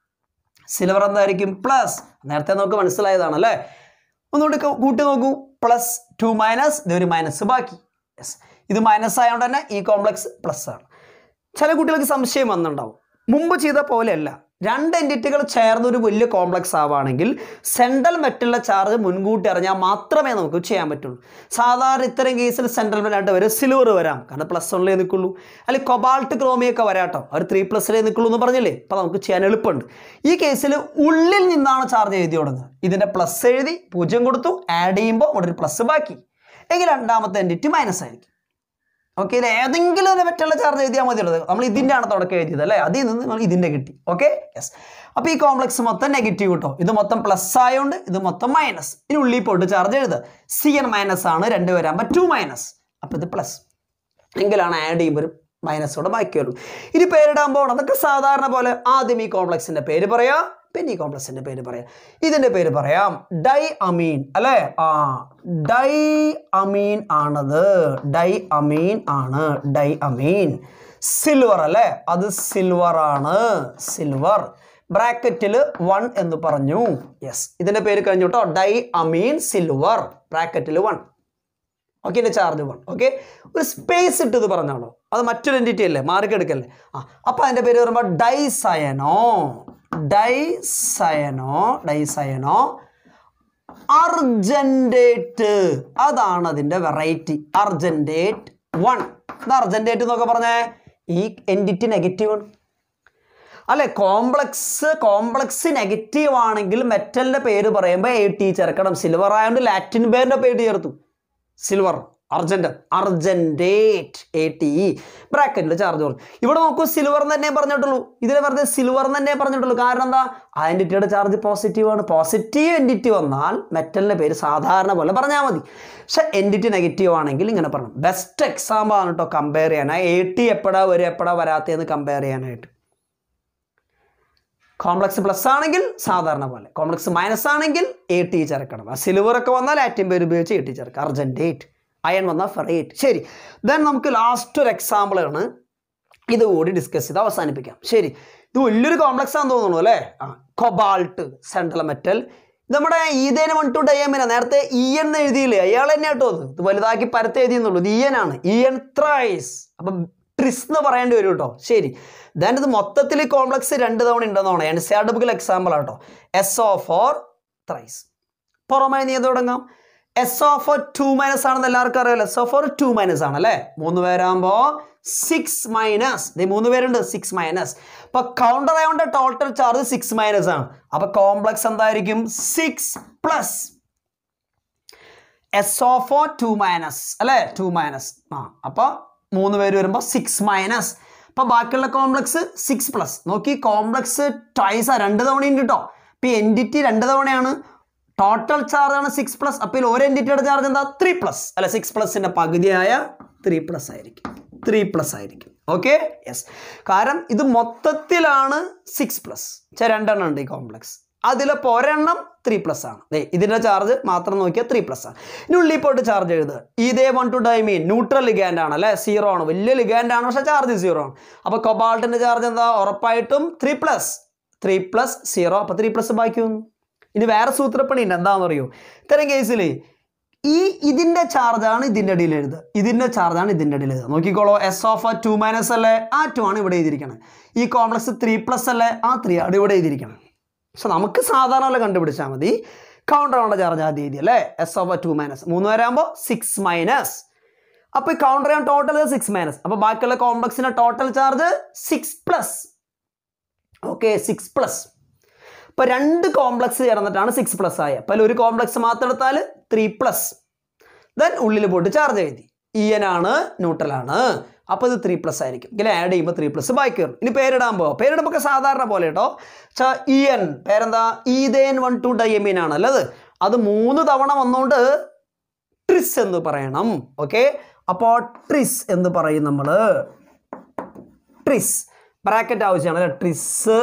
സിൽവർ എന്തായിരിക്കും? പ്ലസ്. നേരത്തെ നമുക്ക് മനസ്സിലായതാണ് അല്ലേ. ഒന്നുകൂടി കൂട്ടി നോക്കൂ, പ്ലസ് ടു മൈനസ്, ഇതൊരു മൈനസ് ബാക്കി. യെസ്, ഇത് മൈനസ് ആയതുകൊണ്ട് തന്നെ ഈ കോംപ്ലക്സ് പ്ലസ് ആണ്. ചില കുട്ടികൾക്ക് സംശയം വന്നിട്ടുണ്ടാവും, മുമ്പ് ചെയ്ത പോലെയല്ല. രണ്ട് എൻറ്റിറ്റികൾ ചേർന്നൊരു വലിയ കോംപ്ലക്സ് ആവുകയാണെങ്കിൽ സെൻട്രൽ മെറ്റലിൻ്റെ ചാർജ് മുൻകൂട്ടി അറിഞ്ഞാൽ മാത്രമേ നമുക്ക് ചെയ്യാൻ പറ്റുള്ളൂ. സാധാരണ ഇത്തരം കേസിൽ സെൻട്രൽ മെറ്റലായിട്ട് വരും സിൽവർ വരാം, കാരണം പ്ലസ് വണ്ണിലേ നിൽക്കുള്ളൂ. അല്ലെങ്കിൽ കൊബാൾട്ട് ക്രോമിയൊക്കെ വരാട്ടോ, അവർ ത്രീ പ്ലസ്സിലേ നിൽക്കുള്ളൂ എന്ന് പറഞ്ഞില്ലേ. അപ്പോൾ നമുക്ക് ചെയ്യാൻ എളുപ്പമുണ്ട്. ഈ കേസിൽ ഉള്ളിൽ നിന്നാണ് ചാർജ് എഴുതി തുടങ്ങുക. ഇതിൻ്റെ പ്ലസ് എഴുതി പൂജ്യം കൊടുത്തു, ആഡ് ചെയ്യുമ്പോൾ ഇവിടെ ഒരു പ്ലസ് ബാക്കി, എങ്കിൽ രണ്ടാമത്തെ എൻറ്റിറ്റി മൈനസ് ആയിരിക്കും. ഓക്കെ, ഇത് ഏതെങ്കിലും ഒരു മെറ്റലിൻ്റെ ചാർജ് എഴുതിയാൽ മതിയുള്ളത്. നമ്മൾ ഇതിൻ്റെ ആണ് തുടക്കം എഴുതിയത് അല്ലേ, അതിൽ നിന്ന് നമ്മൾ ഇതിൻ്റെ കിട്ടി. Okay, yes. അപ്പോൾ ഈ കോംപ്ലക്സ് മൊത്തം നെഗറ്റീവ് കിട്ടോ, ഇത് മൊത്തം പ്ലസ് ആയതുകൊണ്ട് ഇത് മൊത്തം മൈനസ്. ഇനി ഉള്ളിൽ പോയിട്ട് ചാർജ് എഴുതുക. സി എൻ മൈനസ് ആണ്, രണ്ട് വരാകുമ്പോൾ ടു മൈനസ്, അപ്പോൾ ഇത് പ്ലസ്. എങ്കിലാണ് ആഡ് ചെയ്യുമ്പോൾ ഒരു മൈനസോടെ ബാക്കി വരുള്ളൂ. ഇനി പേരിടാൻ പോകണം, അതൊക്കെ സാധാരണ പോലെ. ആദ്യം ഈ കോംപ്ലക്സിൻ്റെ പേര് പറയാം, പിന്നെ ഈ കോംപ്ലക്സിൻ്റെ പേര് പറയാം. ഇതിൻ്റെ പേര് പറയാം ഡൈ അമീൻ അല്ലേ. ആ ഡൈ അമീൻ ആണത്, ഡൈ അമീൻ ആണ്, ഡൈ അമീൻ. സിൽവർ അല്ലേ, അത് സിൽവർ ആണ്, സിൽവർ. ബ്രാക്കറ്റിൽ വൺ എന്ന് പറഞ്ഞു. യെസ്, ഇതിൻ്റെ പേര് കഴിഞ്ഞു കേട്ടോ, ഡൈ അമീൻ സിൽവർ, ബ്രാക്കറ്റിൽ വൺ. ഓക്കെ, ഇതിൻ്റെ ചാർജ് വൺ. ഓക്കെ, ഒരു സ്പേസ് ഇട്ടത് പറഞ്ഞോളൂ, അത് മറ്റൊരു എൻറ്റിറ്റി അല്ലേ, മാർക്കെടുക്കല്ലേ. ആ അപ്പോൾ അതിൻ്റെ പേര് പറയുമ്പോൾ ഡൈസയനോ, ഡൈസയനോ, ഡൈസയനോ അർജന്റേറ്റ്. അതാണ് അതിൻ്റെ വെറൈറ്റി, അർജന്റേറ്റ് വൺ. ഇത് അർജന്റേറ്റ് എന്നൊക്കെ പറഞ്ഞേ ഈ എൻറ്റിറ്റി നെഗറ്റീവ് ആണ് അല്ലെ. കോംപ്ലക്സ് കോംപ്ലക്സ് നെഗറ്റീവ് ആണെങ്കിൽ മെറ്റലിൻ്റെ പേര് പറയുമ്പോൾ എ ടി ചേർക്കണം. സിൽവർ ആയതുകൊണ്ട് ലാറ്റിൻ പേരിൻ്റെ പേര് ചേർത്തു, silver. Argent, argentate, A T E, ബ്രാക്കറ്റിൽ ചാർജ് കൊടുക്കും. ഇവിടെ നോക്കൂ, സിൽവർ തന്നെ പറഞ്ഞിട്ടുള്ളൂ, ഇതിനെ വെറുതെ സിൽവർ തന്നെ പറഞ്ഞിട്ടുള്ളൂ. കാരണം എന്താ, ആ എൻറ്റിറ്റിയുടെ ചാർജ് പോസിറ്റീവ് ആണ്. പോസിറ്റീവ് എൻറ്റിറ്റി വന്നാൽ മെറ്റലിൻ്റെ പേര് സാധാരണ പോലെ പറഞ്ഞാൽ മതി. പക്ഷെ എൻറ്റിറ്റി നെഗറ്റീവ് ആണെങ്കിൽ ഇങ്ങനെ പറഞ്ഞു. ബെസ്റ്റ് എക്സാമ്പിൾ ആണ് കേട്ടോ കമ്പയർ ചെയ്യാനായി. എ ടി എപ്പോഴാ വരും എപ്പോഴാ വരാത്തതെന്ന് കമ്പയർ ചെയ്യാനായിട്ട്. കോംപ്ലക്സ് പ്ലസ് ആണെങ്കിൽ സാധാരണ പോലെ, കോംപ്ലക്സ് മൈനസ് ആണെങ്കിൽ എ ടി ചേർക്കണം. സിൽവർ ഒക്കെ വന്നാൽ ലാറ്റിൻ പേര് ഉപയോഗിച്ച് എ ടി ചേർക്കാം, അർജന്റേറ്റ്. അയൺ വന്നാൽ ഫെറേറ്റ്. ശരി, ദെൻ നമുക്ക് ലാസ്റ്റ് ഒരു എക്സാമ്പിൾ ആണ്, ഇതുകൂടി ഡിസ്കസ് ചെയ്ത് അവസാനിപ്പിക്കാം. ശരി, ഇത് വലിയൊരു കോംപ്ലക്സ് ആണെന്ന് തോന്നുന്നു അല്ലേ. ആ കൊബാൾട്ട് സെൻട്രൽ മെറ്റൽ. നമ്മുടെ ഈതേന് വൺ ടു ഡയമീന, നേരത്തെ ഇ എൻ എഴുതിയില്ലേ, അയാൾ തന്നെ കേട്ടോ. ഇത് വലുതാക്കി പരത്ത് എഴുതിയെന്നുള്ളൂ, ഇത് ഇ എൻ ആണ്. ഇ എൻ ത്രൈസ്, അപ്പം ട്രിസ് എന്ന് പറയേണ്ടി വരും കേട്ടോ. ശരി, ദെൻ ഇത് മൊത്തത്തിൽ കോംപ്ലക്സ് രണ്ട് തവണ ഉണ്ടെന്നാണ് N C R double example ആട്ടോ. S O four thrice. പുറമേ നീ തുടങ്ങാം. S of two minus ആണെന്ന് എല്ലാവർക്കും അറിയാലോ. S of two minus ആണ് അല്ലേ? മൂന്ന് പേരാകുമ്പോൾ സിക്സ് മൈനസ്, മൂന്ന് പേരുണ്ട്, സിക്സ് മൈനസ്. അപ്പൊ കൗണ്ടർ ആയതുകൊണ്ട് ടോട്ടൽ ചാർജ് സിക്സ് മൈനസ് ആണ്. അപ്പൊ കോംപ്ലക്സ് എന്തായിരിക്കും? Six plus S of two minus അല്ലേ? Two minus. ആ അപ്പൊ മൂന്ന് പേര് വരുമ്പോൾ സിക്സ് മൈനസ്. അപ്പൊ ബാക്കിയുള്ള കോംപ്ലക്സ് സിക്സ് പ്ലസ്. നോക്കി, കോംപ്ലക്സ് ട്വൈസാ, രണ്ട് തവണയുണ്ട് കേട്ടോ. അപ്പൊ എൻറ്റിറ്റി രണ്ട് തവണയാണ്. ടോട്ടൽ ചാർജ് ആണ് സിക്സ് പ്ലസ്. അപ്പോൾ ഒരു എൻറ്റിറ്റിയുടെ ചാർജ് എന്താ? ത്രീ പ്ലസ് അല്ല, സിക്സ് പ്ലസിന്റെ പകുതിയായ ത്രീ പ്ലസ് ആയിരിക്കും. ത്രീ പ്ലസ് ആയിരിക്കും. Okay, yes. കാരണം ഇത് മൊത്തത്തിലാണ് സിക്സ് പ്ലസ്. രണ്ടെണ്ണം ഉണ്ട് ഈ കോംപ്ലക്സ്. അതിലിപ്പോൾ ഒരെണ്ണം ത്രീ പ്ലസ് ആണ്. ദേ ഇതിന്റെ ചാർജ് മാത്രം നോക്കിയാൽ ത്രീ പ്ലസ് ആണ്. ഇനി ഉള്ളിൽ പോയിട്ട് ചാർജ് എഴുതുക. ഇതേ one two diamine neutral ligand ആണ് അല്ലേ? സീറോ ആണ്, വലിയ ലിഗാൻഡ് ആണ്, പക്ഷെ ചാർജ് സീറോ ആണ്. അപ്പൊ കൊബാൾട്ടിന്റെ ചാർജ് എന്താ? ഉറപ്പായിട്ടും three plus. Three plus zero, അപ്പൊ ത്രീ പ്ലസ് ബാക്കി വന്നു. ഇനി വേറെ സൂത്രപ്പണി ഉണ്ട്. എന്താണെന്ന് അറിയോ? ഇത്തരം കേസിൽ ഈ ഇതിന്റെ ചാർജാണ് ഇതിന്റെ അടിയിൽ എഴുതുക, ഇതിന്റെ ചാർജാണ് ഇതിന്റെ അടിയിൽ എഴുതുക. നോക്കിക്കോളൂ, എസ് ഓഫ് ടു മൈനസ് അല്ലേ? ആ ടു ആണ് ഇവിടെ എഴുതിയിരിക്കണം. ഈ കോംപ്ലക്സ് ത്രീ പ്ലസ് അല്ലേ? ആ ത്രീ ആണ് ഇവിടെ എഴുതിയിരിക്കണം. പക്ഷെ നമുക്ക് സാധാരണ കണ്ടുപിടിച്ചാൽ മതി. കൗണ്ടർ ചാർജ് ആദ്യം എഴുതി അല്ലേ? എസ് ഓഫ് ടു മൈനസ്, മൂന്ന് വരാകുമ്പോൾ സിക്സ് മൈനസ്. അപ്പൊ ഈ കൗണ്ടർ ചെയ്യാൻ ടോട്ടൽ സിക്സ് മൈനസ്. അപ്പൊ ബാക്കിയുള്ള കോംപ്ലക്സിന്റെ total charge six plus. Okay, six plus. ഇപ്പൊ രണ്ട് കോംപ്ലക്സ് ചേർന്നിട്ടാണ് സിക്സ് പ്ലസ് ആയ. അപ്പൊ ഒരു കോംപ്ലക്സ് മാത്രം എടുത്താൽ ത്രീ പ്ലസ്. ദെൻ ഉള്ളിൽ പോയിട്ട് ചാർജ് എഴുതി. ഇ എൻ ആണ്, ന്യൂട്രൽ ആണ്. അപ്പൊ ഇത് ത്രീ പ്ലസ് ആയിരിക്കും. ഇങ്ങനെ ആഡ് ചെയ്യുമ്പോൾ ത്രീ പ്ലസ് ബാക്കി വരും. ഇനി പേരിടാൻ പോവാം. പേരിടുമ്പോൾ സാധാരണ പോലെ കേട്ടോ. ഇ എൻ പേരെന്താ? ഈതേൻ വൺ ടു ഡയമീൻ ആണ് അല്ലത്. അത് മൂന്ന് തവണ വന്നുകൊണ്ട് ട്രിസ് എന്ന് പറയണം. ഓക്കെ, അപ്പോൾ ട്രിസ് എന്ന് പറയും നമ്മള്. ട്രിസ് ബ്രാക്കറ്റ് ആവശ്യമാണ് അല്ലെ? Tris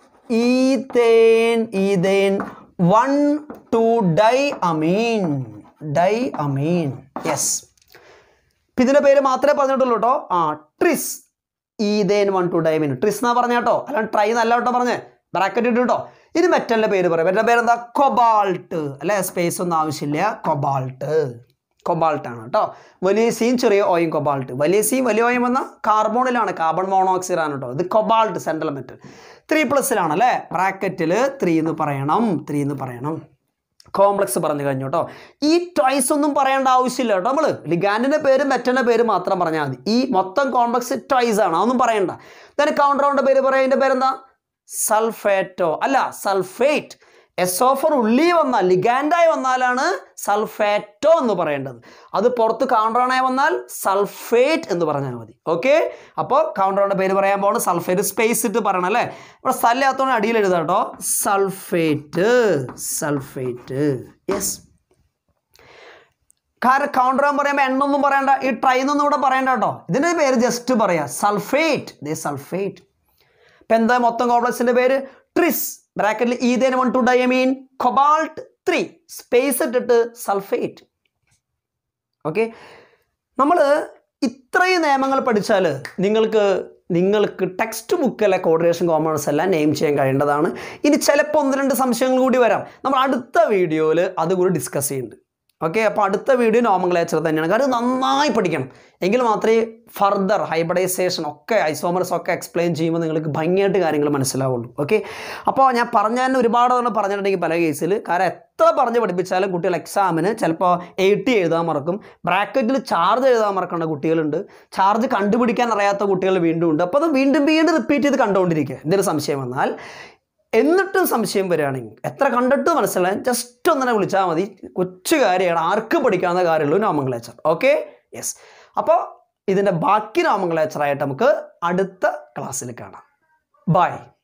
ethane ethane one two dye അമീൻ ഡൈ അമീൻ. യെസ്, ഇതിന്റെ പേര് മാത്രമേ പറഞ്ഞിട്ടുള്ളൂ കേട്ടോ. ആ tris ethane one two diamine. Tris എന്നാ പറഞ്ഞ കേട്ടോ, അല്ലാണ്ട് ട്രൈ നല്ല കേട്ടോ പറഞ്ഞേ. ബ്രാക്കറ്റ് ഇട്ടു കേട്ടോ. ഇനി മെറ്റലിന്റെ പേര് പറയാം. മെറ്റലിന്റെ പേര് എന്താ? കൊബാൾട്ട് അല്ലെ? സ്പേസ് ഒന്നും ആവശ്യമില്ല. കൊബാൾട്ട് കൊബാൾട്ട് ആണ് കേട്ടോ. വലിയ സീൻ ചെറിയ ഓയും കൊബാൾട്ട്. വലിയ സീൻ വലിയ ഓയും വന്ന കാർബോണിലാണ്, കാർബൺ മോണോക്സൈഡ് ആണ് കേട്ടോ. ഇത് കൊബാൾട്ട് സെൻട്രൽ മെറ്റൽ. ത്രീ പ്ലസിലാണ് അല്ലേ? ബ്രാക്കറ്റിൽ ത്രീ എന്ന് പറയണം. ത്രീ എന്ന് പറയണം. കോംപ്ലക്സ് പറഞ്ഞു കഴിഞ്ഞു കേട്ടോ. ഈ ട്വൈസ് ഒന്നും പറയേണ്ട ആവശ്യമില്ല കേട്ടോ. നമ്മൾ ലിഗാൻഡിന്റെ പേര് മെറ്റലിന്റെ പേര് മാത്രം പറഞ്ഞാൽ മതി. ഈ മൊത്തം കോംപ്ലക്സ് ട്വൈസ് ആണ്, അതൊന്നും പറയണ്ട. then കൗണ്ടറൗണ്ട് പേര് പറയാം. അതിന്റെ പേരെന്താ? സൾഫേറ്റോ അല്ല, സൾഫേറ്റ്. എസ് ഓഫർ ഉള്ളി വന്നാൽ ലിഗാൻഡായി വന്നാലാണ് സൾഫേറ്റോ എന്ന് പറയേണ്ടത്. അത് പുറത്ത് കൗണ്ടറൗണ്ടായി വന്നാൽ സൾഫേറ്റ് എന്ന് പറഞ്ഞാൽ മതി. ഓക്കെ, അപ്പോൾ കൗണ്ടറൗണ്ട് പേര് പറയാൻ പോകുന്നത് സൾഫേറ്റ്. സ്പേസ് ഇട്ട് പറയണം അല്ലേ? ഇവിടെ സ്ഥലത്തോടെ അടിയിൽ എഴുതാം കേട്ടോ. Sulphate sulphate. യെസ്, കാരണം കൗണ്ടറൗണ്ട് പറയുമ്പോൾ എണ്ണൊന്നും പറയണ്ട, ഈ ട്രൈന്നൊന്നും ഇവിടെ പറയണ്ട കേട്ടോ. ഇതിൻ്റെ പേര് ജസ്റ്റ് പറയാം, സൾഫേറ്റ്. ദേ സൾഫേറ്റ്. ഇപ്പം എന്താ മൊത്തം കോംപ്ലക്സിന്റെ പേര്? ട്രിസ്. ബ്രാക്കറ്റിൽ ethane one two diamine cobalt three space ഇട്ടിട്ട് സൾഫേറ്റ്. ഓക്കെ, നമ്മൾ ഇത്രയും നിയമങ്ങൾ പഠിച്ചാൽ നിങ്ങൾക്ക് നിങ്ങൾക്ക് ടെക്സ്റ്റ് ബുക്കിലെ കോർഡിനേഷൻ കോമ്പൗണ്ട്സ് എല്ലാം നെയിം ചെയ്യാൻ കഴിയേണ്ടതാണ്. ഇനി ചിലപ്പോൾ ഒന്ന് രണ്ട് സംശയങ്ങൾ കൂടി വരാം. നമ്മൾ അടുത്ത വീഡിയോയിൽ അതുകൂടി ഡിസ്കസ് ചെയ്യുന്നുണ്ട്. ഓക്കെ, അപ്പോൾ അടുത്ത വീഡിയോ നോമൻക്ലേച്ചർ തന്നെയാണ്. കാരണം നന്നായി പഠിക്കണം, എങ്കിൽ മാത്രമേ ഫർദർ ഹൈബ്രിഡൈസേഷൻ ഒക്കെ ഐസോമർസ് ഒക്കെ എക്സ്പ്ലെയിൻ ചെയ്യുമ്പോൾ നിങ്ങൾക്ക് ഭംഗിയായിട്ട് കാര്യങ്ങൾ മനസ്സിലാവുള്ളൂ. ഓക്കെ, അപ്പോൾ ഞാൻ പറഞ്ഞ തന്നെ ഒരുപാട് തവണ പറഞ്ഞിട്ടുണ്ടെങ്കിൽ പല കേസിൽ, കാരണം എത്ര പറഞ്ഞ് പഠിപ്പിച്ചാലും കുട്ടികൾ എക്സാമിന് ചിലപ്പോൾ എയ്റ്റി എഴുതാൻ മറക്കും. ബ്രാക്കറ്റിൽ ചാർജ് എഴുതാൻ മറക്കേണ്ട കുട്ടികളുണ്ട്. ചാർജ് കണ്ടുപിടിക്കാൻ അറിയാത്ത കുട്ടികൾ വീണ്ടും ഉണ്ട്. അപ്പോൾ അത് വീണ്ടും വീണ്ടും റിപ്പീറ്റ് ചെയ്ത് കണ്ടുകൊണ്ടിരിക്കുക. എന്തൊരു സംശയം വന്നാൽ, എന്നിട്ടും സംശയം വരികയാണെങ്കിൽ എത്ര കണ്ടിട്ട് മനസ്സിലായാൽ ജസ്റ്റ് ഒന്നിനെ വിളിച്ചാൽ മതി. കൊച്ചു കാര്യമാണ്, ആർക്ക് പഠിക്കാവുന്ന കാര്യമുള്ളൂ നോമൻക്ലേച്ചർ. Okay, yes. അപ്പോൾ ഇതിൻ്റെ ബാക്കി നോമൻക്ലേച്ചറായിട്ട് നമുക്ക് അടുത്ത ക്ലാസ്സിൽ കാണാം. ബൈ.